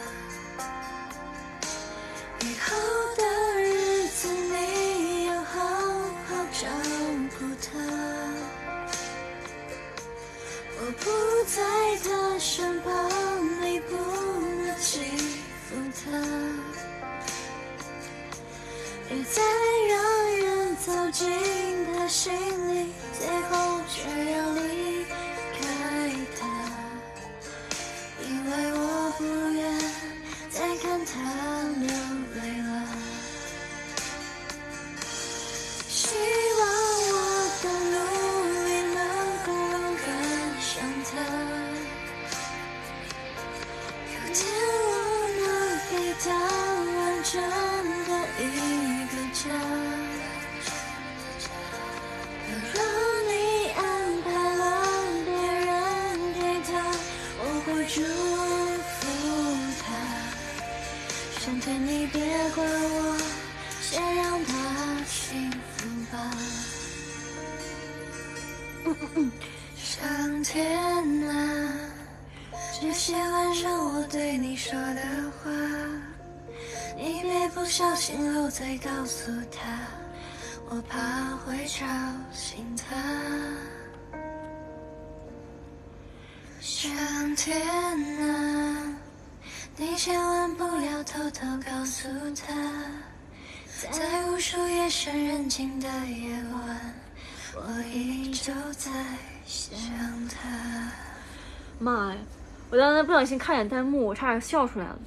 以后的日子你要好好照顾他。我不在他身旁，你不能欺负他。别再让人走进他心里，最后却又离开他。因为我不愿再看他流泪了。希望我的努力能够赶上他，有天我能给他完整的一个家。若你安排了别人给他，我会祝福他。上天你别管我，先让他幸福吧。上天啊，这些晚上我对你说的话，你别不小心漏嘴告诉他，我怕会吵醒他。上天啊，你千万不要偷偷告诉他，在无数夜深人静的夜晚，我依旧在想他。 妈呀！我刚才不小心看眼弹幕，我差点笑出来了。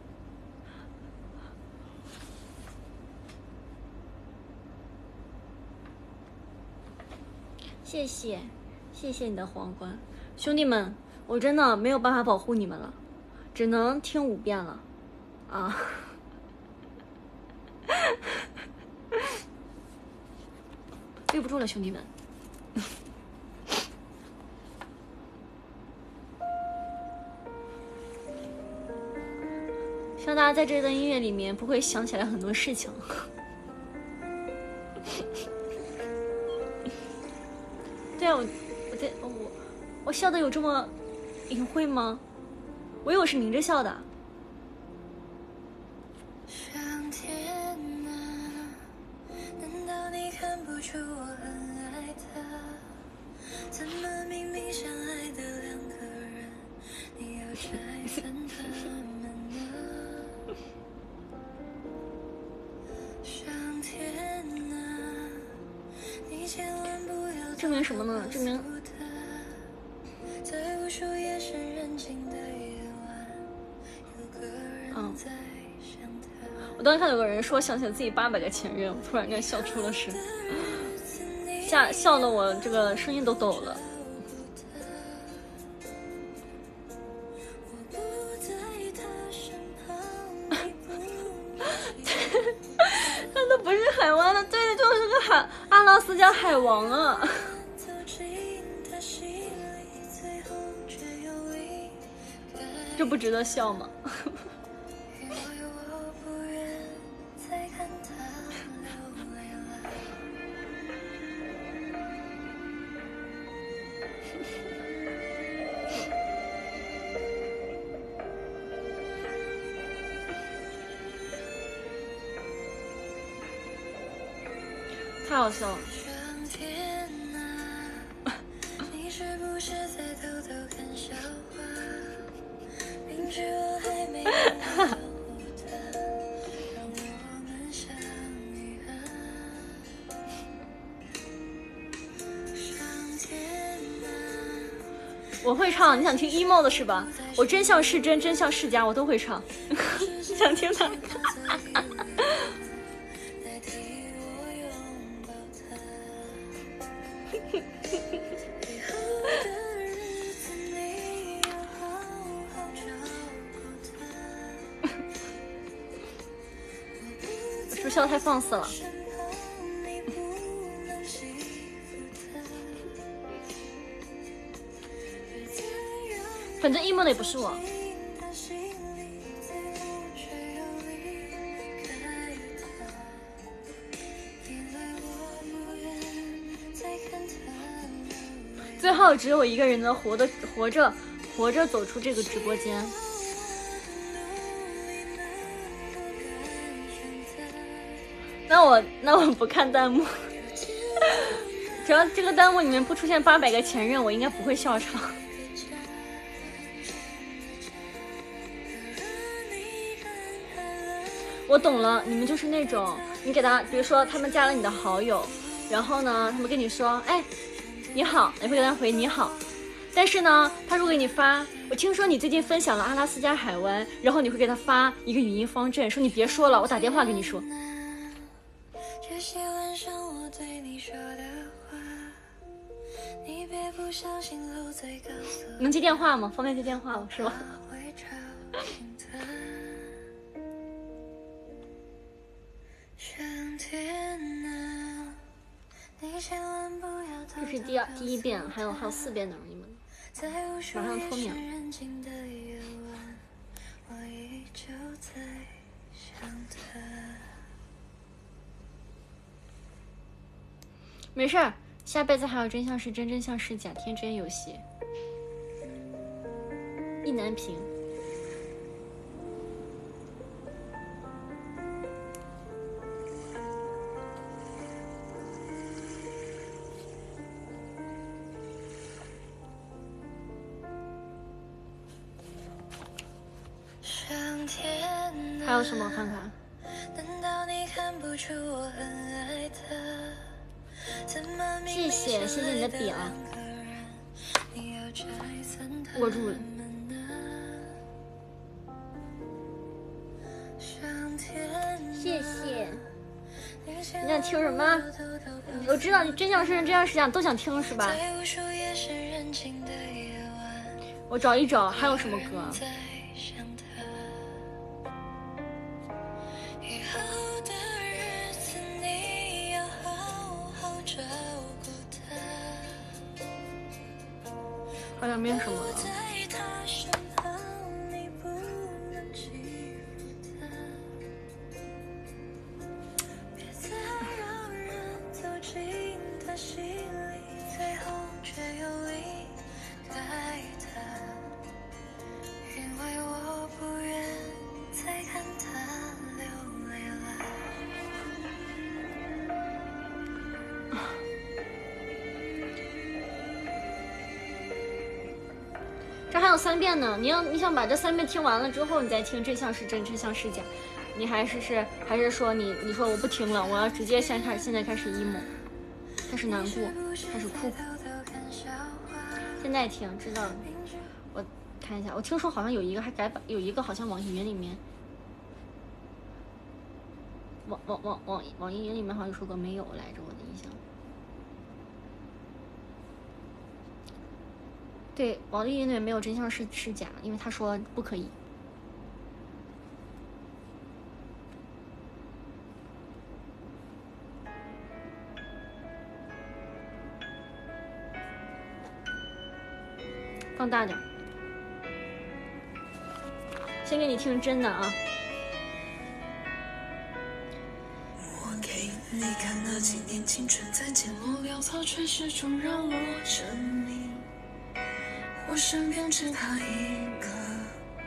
谢谢，谢谢你的皇冠，兄弟们，我真的没有办法保护你们了，只能听5遍了，啊！对不住了，兄弟们。希望大家在这段音乐里面不会想起来很多事情。对啊，我笑的有这么隐晦吗？我以为我是明着笑的。 上天啊，难道你看不出我很爱他？怎么明明相爱的2个人，你要拆分他们呢？上天啊，你千万不要证明什么呢？证明在无数夜深人静的夜晚，有个人在想他。 我当时看有个人说想起了自己800个前任，我突然间笑出了声，笑得我这个声音都抖了。那都不是海湾了，对的，就是个阿拉斯加海王啊！这不值得笑吗？ 太好笑了。我会唱，你想听 emo 的是吧？我真像是真，真像是假，我都会唱。你想听哪个？我是不是笑太放肆了？反正 emo 的也不是我。最后只有我一个人能活着走出这个直播间。那我不看弹幕，只要这个弹幕里面不出现800个前任，我应该不会笑场。我懂了，你们就是那种你给他，比如说他们加了你的好友，然后呢，他们跟你说，哎，你好，你会给他回你好，但是呢，他如果给你发，我听说你最近分享了阿拉斯加海湾，然后你会给他发一个语音方阵，说你别说了，我打电话跟你说。能接电话吗？方便接电话吗？是吧？这是第一遍，还有4遍等着你们，马上脱敏了。没事儿，下辈子还有真相是真，真相是假，天真有邪。意难平。还有什么？我看看。谢谢你的笔啊，握住了。谢谢。你想听什么？我知道你真相是真，真相是假，都想听是吧？我找一找，还有什么歌？好像没有什么了。这还有3遍呢，你想把这3遍听完了之后，你再听真相是真，真相是假，你还是说你说我不听了，我要直接现在开始 emo， 开始难过，开始哭。现在听知道了，我看一下，我听说好像有一个还改版，有一个好像网易云里面，网易云里面好像有首歌没有来着，我的印象。对，网易云里面没有真相是假，因为他说不可以。放大点，先给你听真的啊。 我给你看那几年青春在渐落潦草，却始终让我沉迷。我身边只他一个，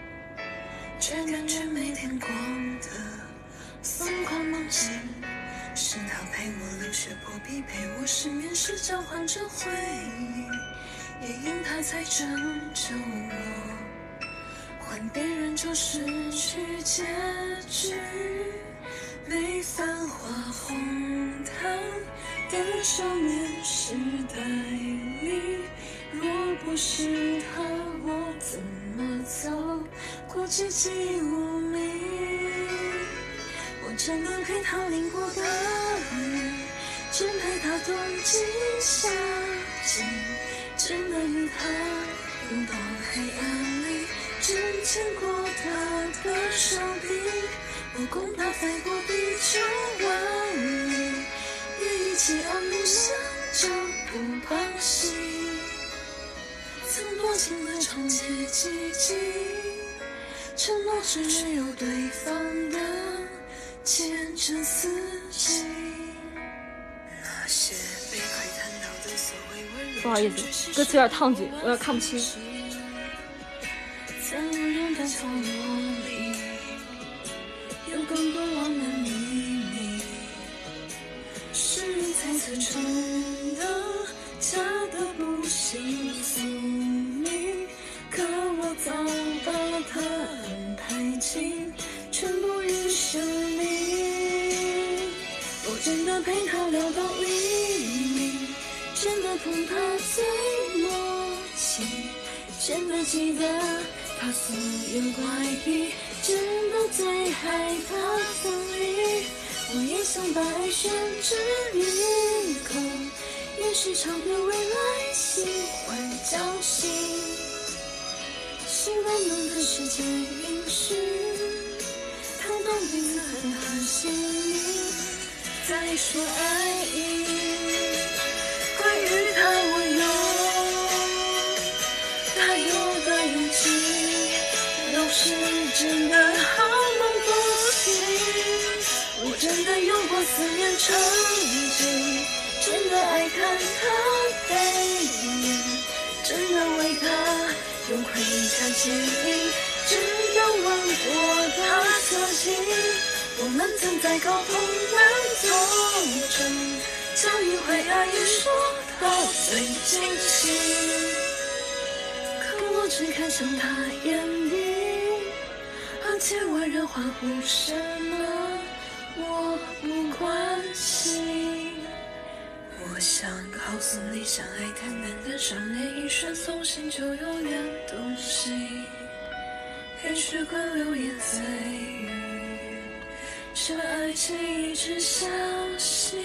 却感觉每天过得疯狂梦醒， 是他陪我流血破皮，陪我失眠时交换着回忆，也因他才拯救我，换别人就失去结局。没繁华红毯的少年时代里，若不是他，我怎么走过寂寂无名？我真的陪他淋过大雨，真陪他冬季夏季，真的与他拥抱黑暗里，真牵过他的手臂。我共他飞过地球万里，也一起按部相交不旁息，曾多情的长期寂寂，承诺只有对方的见证四季。那些被窥探到的所谓温柔， 不好意思，歌词有点烫嘴，我有点看不清。 在无人的角落里，有更多我们秘密，是你猜测成的，假的不信宿命，可我早把它安排进全部与生命。我真的陪他聊到黎明，真的同他最默契，真的记得他所有怪癖，真的最害怕分离。我也想把爱宣之于口，也时常对未来心怀侥幸，希望能对世界允许他懂彼此很和谐意，再说爱意。关于他我有，他有的勇气，都是真的好梦不醒。我真的有过思念成疾，真的爱看他背影，真的为他用盔甲坚硬，真的问过他侧近。我们曾在高朋满作证，将一回爱意说到最尽兴，可我只看向他眼底，而千万人欢呼什么我不关心。我想告诉你，相爱太难的少年，一瞬送行就有点动心，也许惯流言蜚语，这爱情一直相信。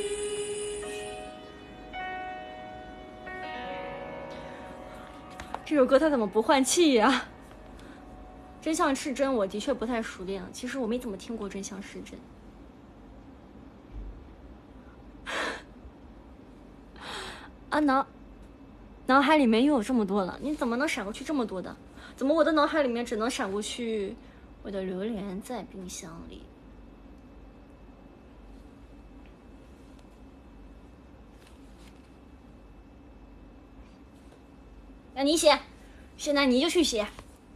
这首歌它怎么不换气呀？真相是真，我的确不太熟练。其实我没怎么听过真相是真。啊，脑海里面又有这么多了，你怎么能闪过去这么多的？怎么我的脑海里面只能闪过去我的榴莲在冰箱里？那你写，现在你就去写。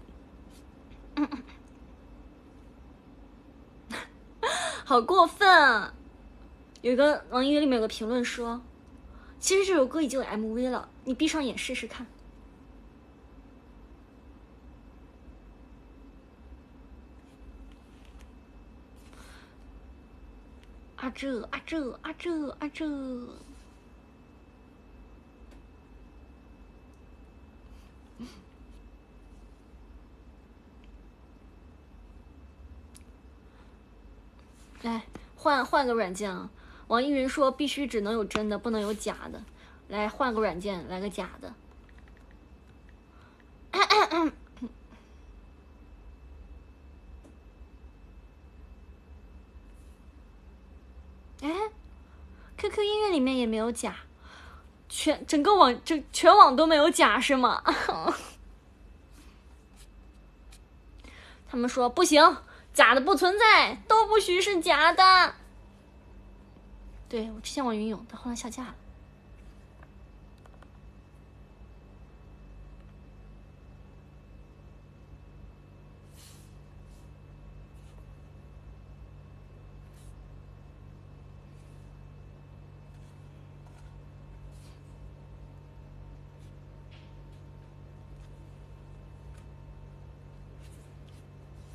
好过分啊！有一个网易云里面有个评论说，其实这首歌已经有 MV 了，你闭上眼试试看。啊这啊这啊这啊这！来换个软件啊！网易云说必须只能有真的，不能有假的。来换个软件，来个假的。哎，QQ 音乐里面也没有假，全网都没有假是吗？他们说不行，假的不存在，都不许是假的。对，我之前网云有，但后来下架了。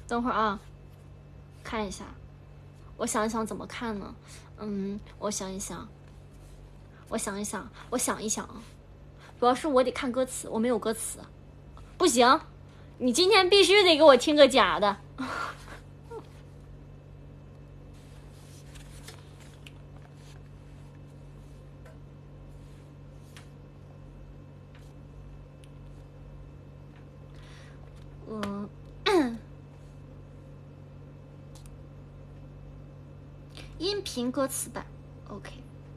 等会儿啊，看一下，我想一想怎么看呢？我想一想啊，主要是我得看歌词，我没有歌词，不行，你今天必须得给我听个假的。音频歌词版 ，OK。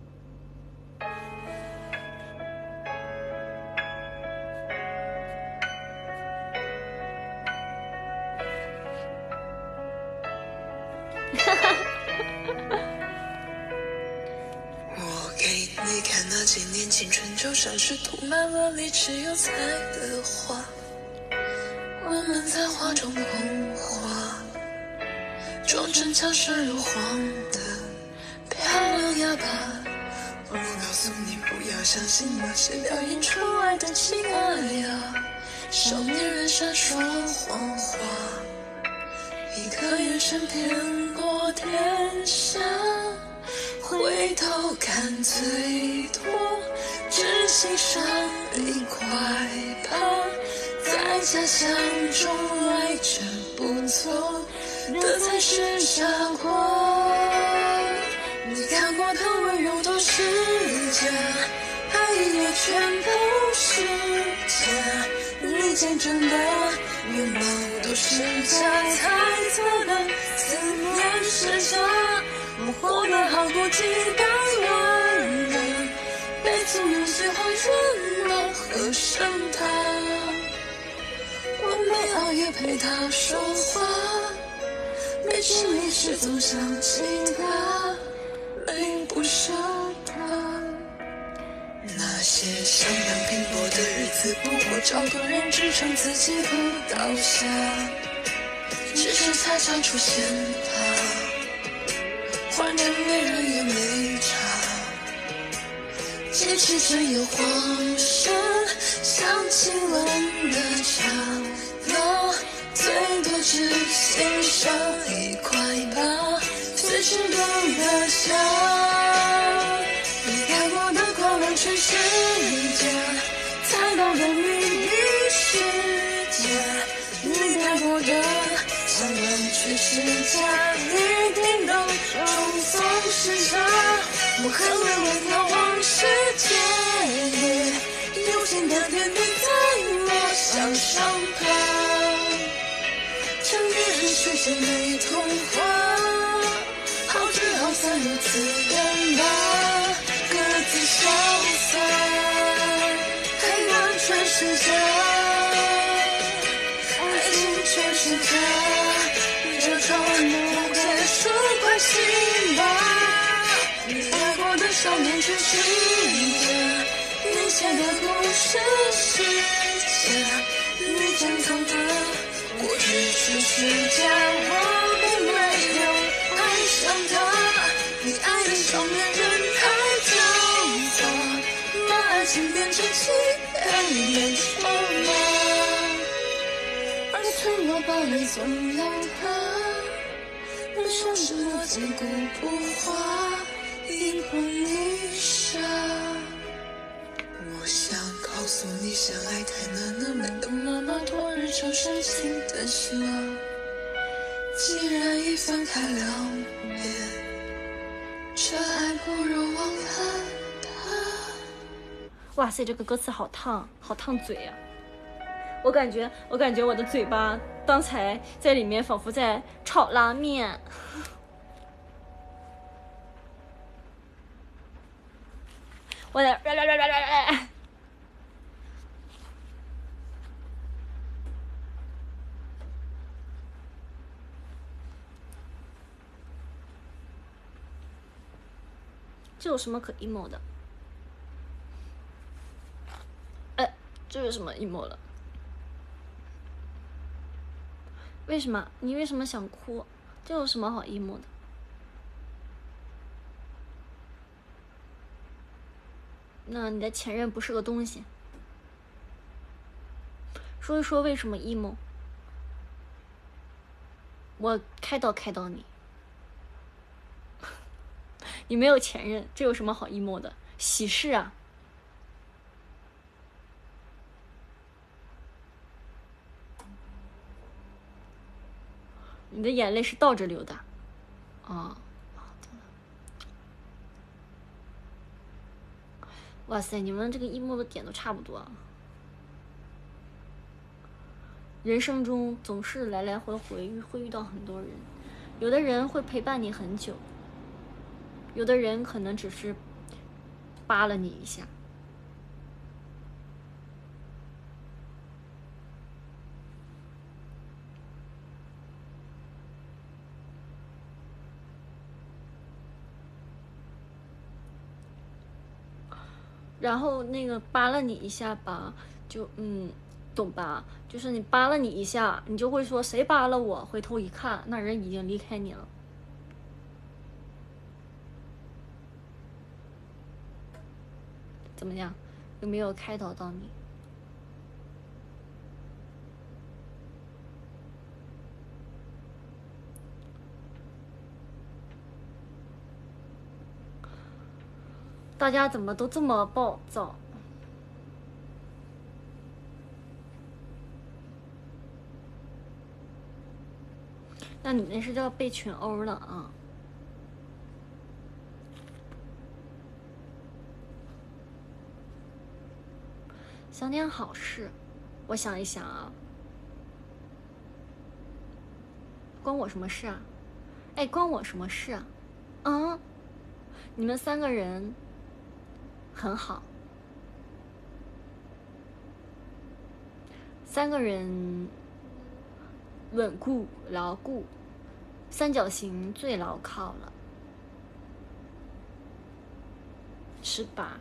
我给你看那几年青春，就像是涂满了荔枝油菜的花，我们在花中红花，装成强势如黄的漂亮哑巴。我告诉你不要相信那些表演出来的情爱呀，少年人闪烁谎话，一个眼神骗过天下。回头看最多只欣赏一块疤，在假象中爱着不错的才是傻瓜。你看过的温柔都是假，爱也全都是假，你见证的面貌都是假，猜测的思念是假，我活得好过几百万人，被纵容喜欢热闹和盛大，我没熬夜陪他说话，没吃零食总想起他，并不舍他。那些想当拼搏的日子，不过找个人支撑自己不倒下，只是才想出现他，换人没人也没差，坚持只有黄山像亲吻的茶，那最多只欣赏一块疤，随时都的笑。你看过的狂乱全是假，猜到的秘密是假，你看过的向往却是假，你听到重逢是假，我恨了问他往事结业，有情的点点在我想伤疤，成年人世间没童话，好聚好散如此人吧，各自潇洒，黑暗全是假，爱情全是假，这场梦结束快醒吧，你爱过的少年全是假，你写的故事是假，你珍藏的过去只是假，我并没有爱上他，你爱的少年人太狡猾，把爱情变成欺骗变筹码，而脆弱堡垒总有它，人生是我坚固不化，一碰一沙。我想告诉你，相爱太难了，没有那么多日常深情的事啊。既然已分开了面，这爱不如忘了他。 哇塞，这个歌词好烫，好烫嘴啊！我感觉我的嘴巴刚才在里面仿佛在炒拉面。我的这有什么可 emo 的？这有什么 emo 了？为什么？你为什么想哭？这有什么好 emo 的？那你的前任不是个东西。说一说为什么 emo？ 我开导你。你没有前任，这有什么好 emo 的？喜事啊！你的眼泪是倒着流的，啊！哇塞，你们这个 emo 的点都差不多。人生中总是来来回回会遇到很多人，有的人会陪伴你很久，有的人可能只是扒了你一下。然后那个扒了你一下吧，就懂吧？就是你扒了你一下，你就会说谁扒了我？回头一看，那人已经离开你了。怎么样？有没有开导到你？大家怎么都这么暴躁？那你那是叫被群殴了啊！想点好事，我想一想啊，关我什么事啊？哎，关我什么事啊？啊，你们3个人很好，3个人稳固牢固，三角形最牢靠了，是吧？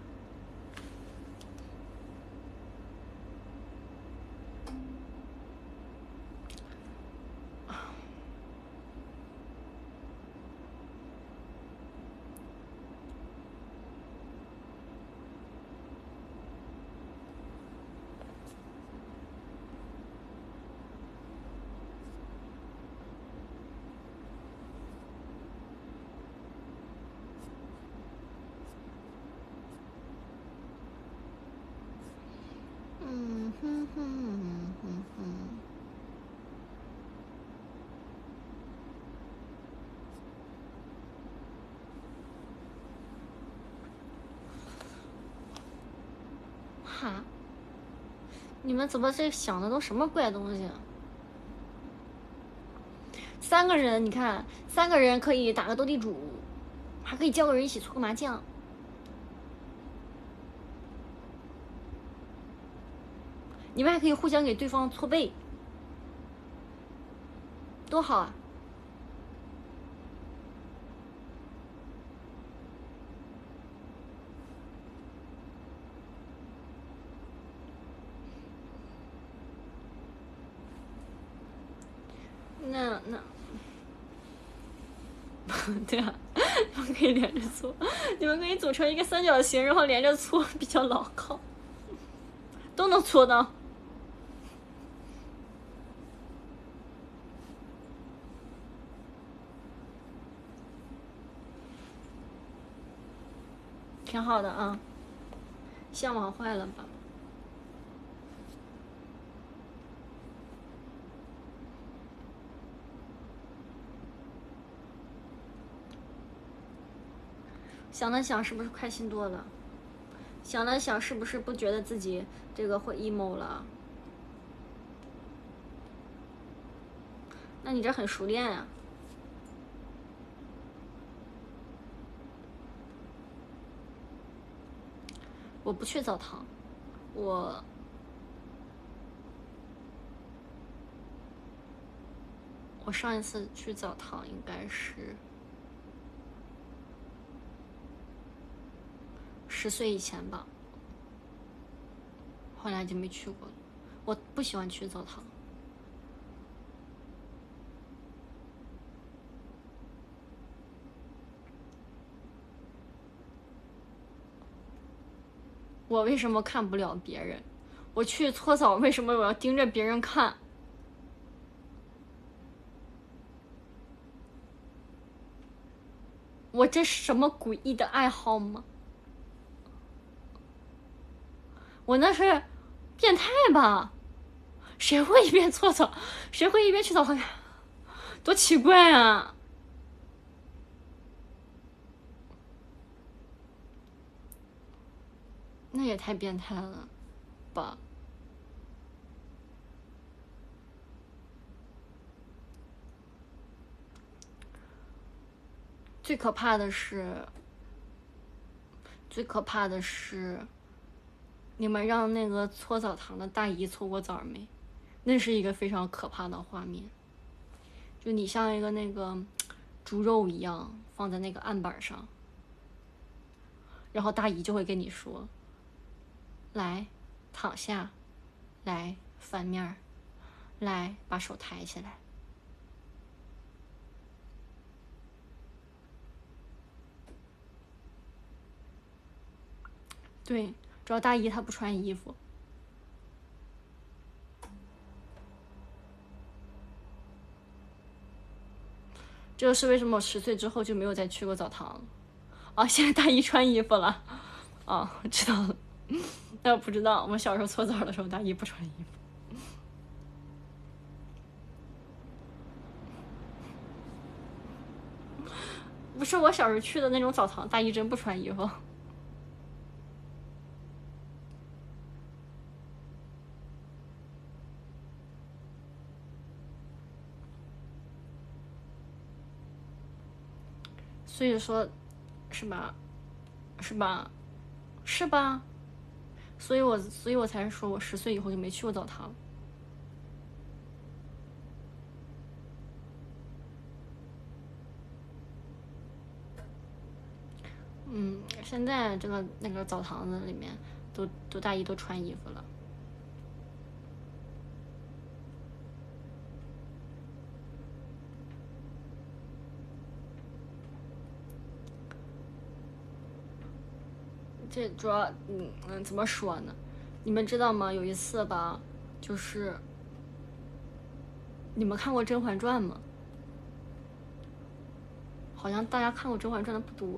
哈，你们怎么这想的都什么怪东西？3个人，你看，3个人可以打个斗地主，还可以叫个人一起搓个麻将。你们还可以互相给对方搓背，多好啊！那对啊，你们可以连着搓，你们可以组成一个三角形，然后连着搓，比较牢靠，都能搓到。挺好的啊，向往坏了吧？想了想，是不是开心多了？想了想，是不是不觉得自己这个会 emo 了？那你这很熟练啊。我不去澡堂，我上一次去澡堂应该是10岁以前吧，后来就没去过了。我不喜欢去澡堂。我为什么看不了别人？我去搓澡，为什么我要盯着别人看？ 我这是什么诡异的爱好吗？我那是变态吧？谁会一边搓澡，谁会一边去澡堂？多奇怪啊！那也太变态了吧！最可怕的是，你们让那个搓澡堂的大姨搓过澡没？那是一个非常可怕的画面。就你像一个那个猪肉一样放在那个案板上，然后大姨就会跟你说：“来，躺下，来翻面，来把手抬起来。”对，主要大姨她不穿衣服。这就是为什么我10岁之后就没有再去过澡堂了。啊，现在大姨穿衣服了。啊，我知道了。但我不知道，我们小时候搓澡的时候，大姨不穿衣服。不是我小时候去的那种澡堂，大姨真不穿衣服。所以说，是吧？是吧？是吧？所以我才说我10岁以后就没去过澡堂。现在这个那个澡堂子里面都大姨都穿衣服了。这主要怎么说呢？你们知道吗？有一次吧，就是你们看过《甄嬛传》吗？好像大家看过《甄嬛传》的不多。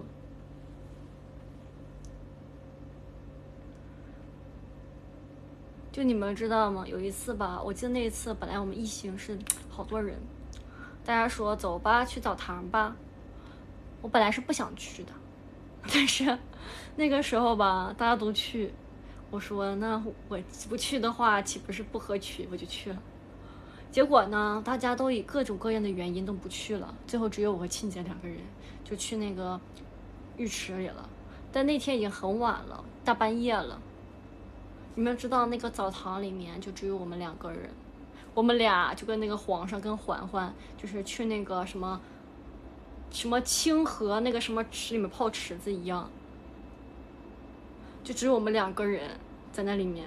就你们知道吗？有一次吧，我记得那一次本来我们一行是好多人，大家说走吧，去澡堂吧。我本来是不想去的，但是那个时候吧，大家都去，我说那我不去的话，岂不是不合群？我就去了。结果呢，大家都以各种各样的原因都不去了，最后只有我和庆姐2个人就去那个浴池里了。但那天已经很晚了，大半夜了。你们知道那个澡堂里面就只有我们2个人，我们俩就跟那个皇上跟嬛嬛就是去那个什么清河那个什么池里面泡池子一样，就只有我们2个人在那里面，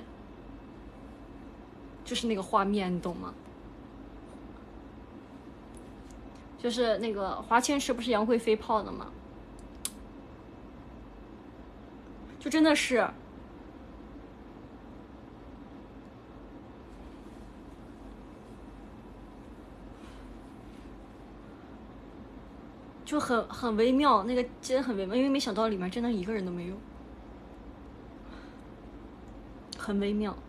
就是那个画面，你懂吗？就是那个华清池不是杨贵妃泡的吗？就真的是。就很微妙，那个真的很微妙，因为没想到里面真的1个人都没有，很微妙。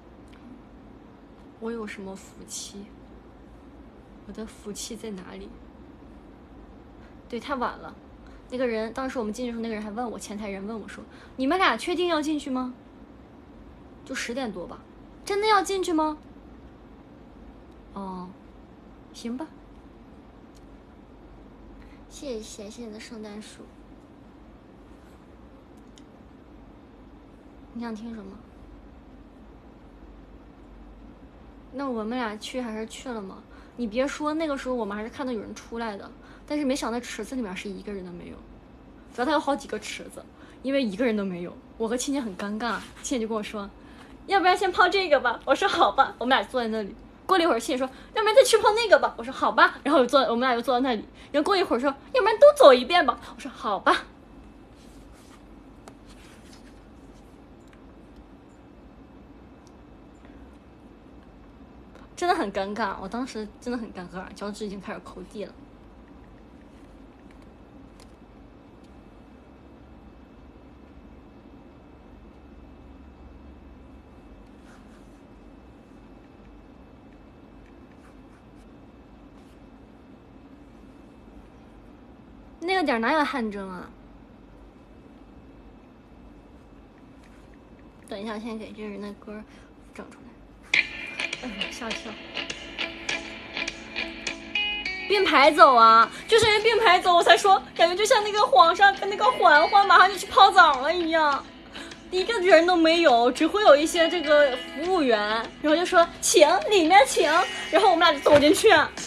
我有什么福气？我的福气在哪里？对，太晚了。那个人当时我们进去的时候，那个人还问我，前台人问我说：“你们俩确定要进去吗？”就10点多吧，真的要进去吗？哦，行吧。谢谢你的圣诞树。你想听什么？那我们俩去还是去了吗？你别说，那个时候我们还是看到有人出来的，但是没想到池子里面是1个人都没有。主要他有好几个池子，因为1个人都没有，我和倩倩很尴尬。倩倩就跟我说：“要不然先泡这个吧。”我说：“好吧。”我们俩坐在那里。过了一会儿，倩倩说：“要不然再去泡那个吧。”我说：“好吧。”然后我们俩又坐在那里。然后过一会儿说：“要不然都走一遍吧。”我说：“好吧。”真的很尴尬，我当时真的很尴尬，脚趾已经开始抠地了。 那个点哪有汗蒸啊？等一下，先给这人的歌整出来。吓一跳。并排走啊，就是因为并排走，我才说感觉就像那个皇上跟那个嬛嬛马上就去泡澡了一样，一个人都没有，只会有一些这个服务员，然后就说请里面请，然后我们俩就走进去。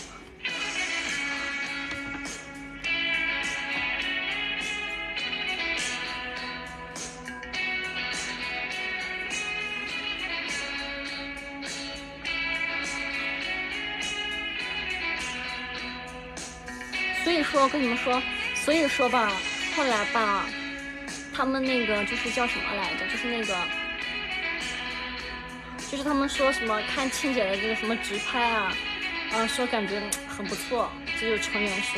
所以说，我跟你们说，所以说吧，后来吧，他们那个就是叫什么来着？就是那个，就是他们说什么看庆姐的这个什么直拍啊，说感觉很不错，就有成员说，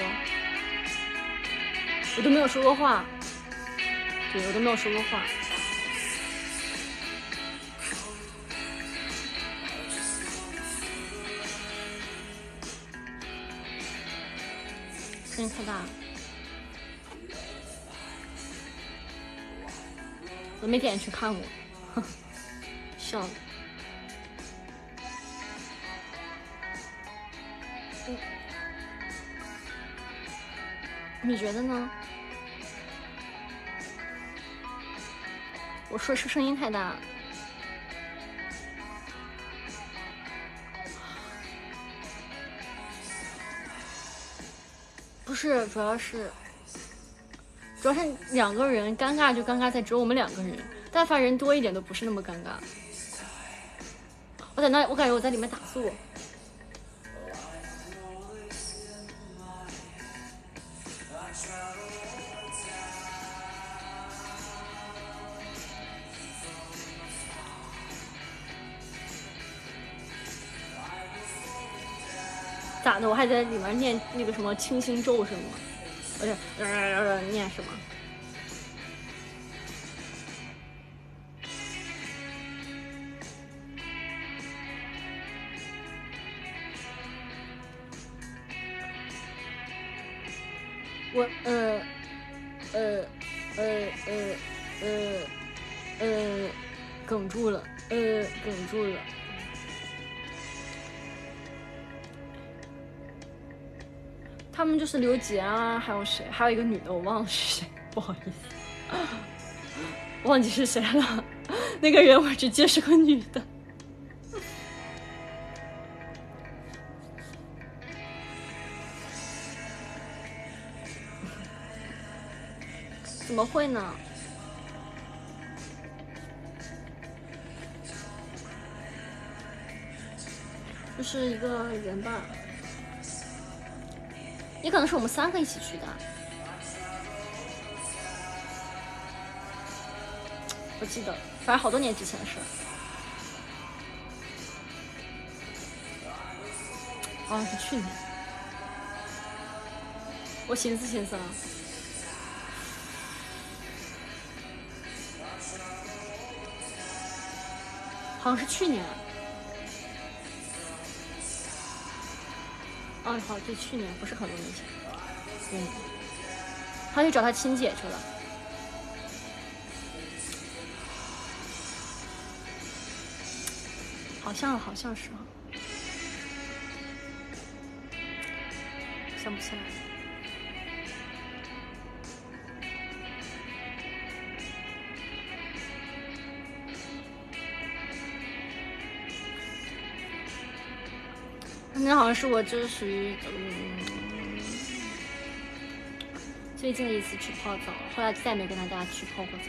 我都没有说过话，对，我都没有说过话。声音太大了，我没点进去看过，笑了。你觉得呢？我说是声音太大了。不是，主要是两个人尴尬就尴尬在只有我们两个人，但凡人多一点都不是那么尴尬。我感觉我在里面打坐。咋的？我还在里面念那个什么清心咒是吗？不是，念什么？我哽住了，哽住了。他们就是刘杰啊，还有谁？还有一个女的，我忘了是谁，不好意思，忘记是谁了。那个人我只记得是个女的。怎么会呢？就是一个人吧。也可能是我们3个一起去的，不记得，反正好多年之前的事儿。哦，是去年。我寻思啊，好像是去年。哦，好，对，去年不是很多年前。他去找他亲姐去了。好像是啊，想不起来。那好像是我就是属于最近的一次去泡澡，后来再没跟大家去泡过澡。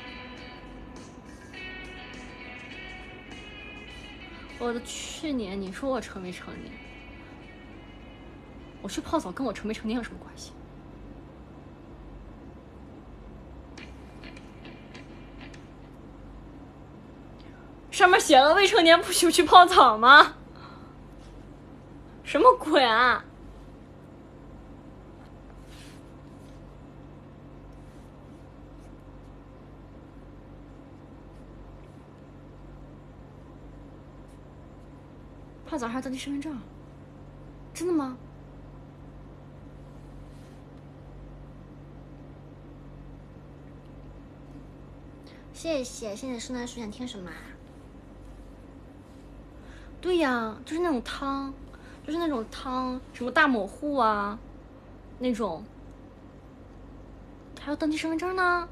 我的去年，你说我成没成年？我去泡澡跟我成没成年有什么关系？上面写了未成年不许去泡澡吗？什么鬼啊！泡澡还要登记身份证？真的吗？ 谢谢圣诞树想听什么啊？对呀，就是那种汤，什么大某户啊，那种。还要登记身份证呢。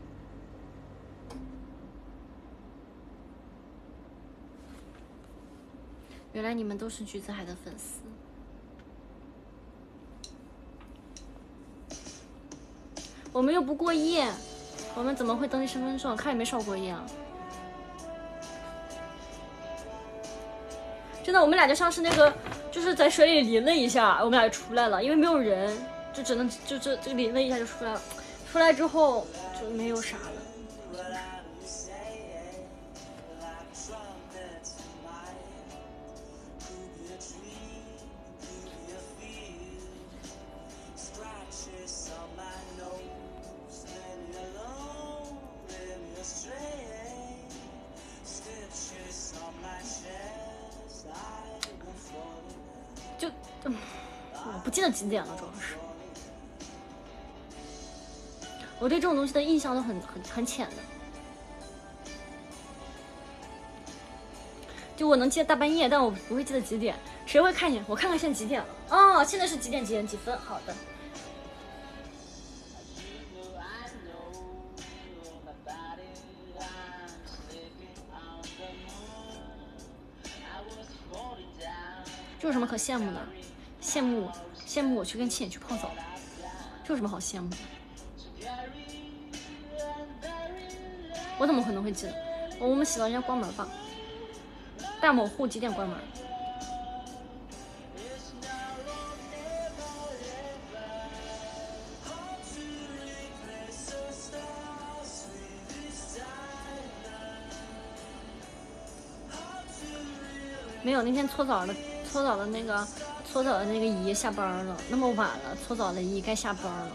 原来你们都是橘子海的粉丝。我们又不过夜，我们怎么会登记身份证？看也没少过夜啊。真的，我们俩就像是那个，就是在水里淋了一下，我们俩就出来了，因为没有人，就只能就淋了一下就出来了。出来之后就没有啥了。就，我不记得几点了，主要是。我对这种东西的印象都很浅的，就我能记得大半夜，但我不会记得几点。谁会看见？我看看现在几点了。哦，现在是几点几分？好的。这有什么可羡慕的？羡慕我去跟亲眼去泡澡，这有什么好羡慕的？我怎么可能会记得？我们洗澡应该关门吧？大某户几点关门？没有，那天搓澡的那个姨下班了，那么晚了，搓澡的姨该下班了。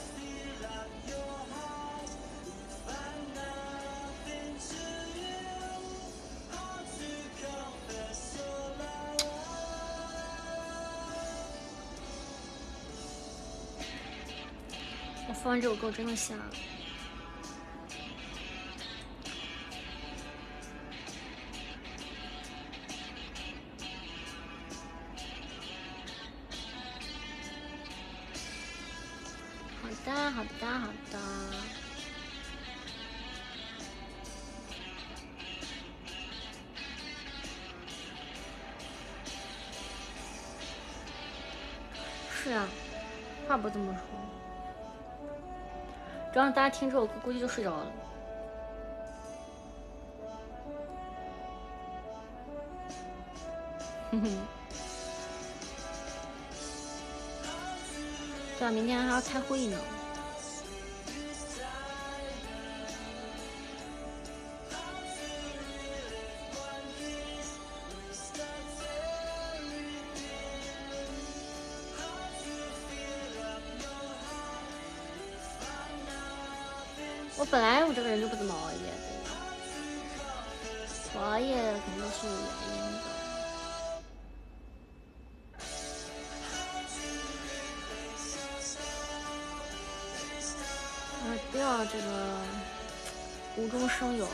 我放完这首歌我真的瞎了。好的。是啊，话不这么说。只要大家听这首歌，估计就睡着了。哼哼。对啊，明天还要开会呢。我这个人就不怎么熬夜的，我熬夜肯定是有原因的。不要这个无中生有啊！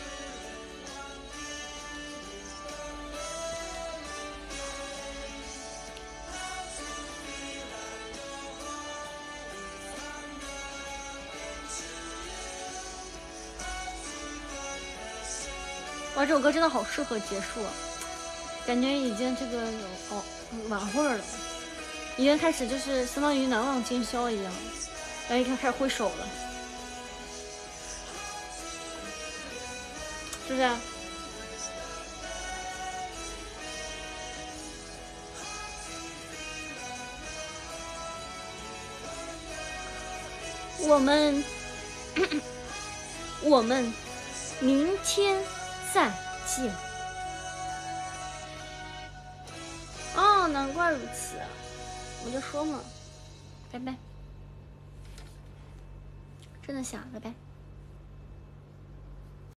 哇，这首歌真的好适合结束啊，感觉已经这个有晚会了，已经开始就是相当于难忘今宵一样，然后一看开始挥手了，是不是？我们明天再见。哦，难怪如此，我就说嘛，拜拜。真的想，拜拜。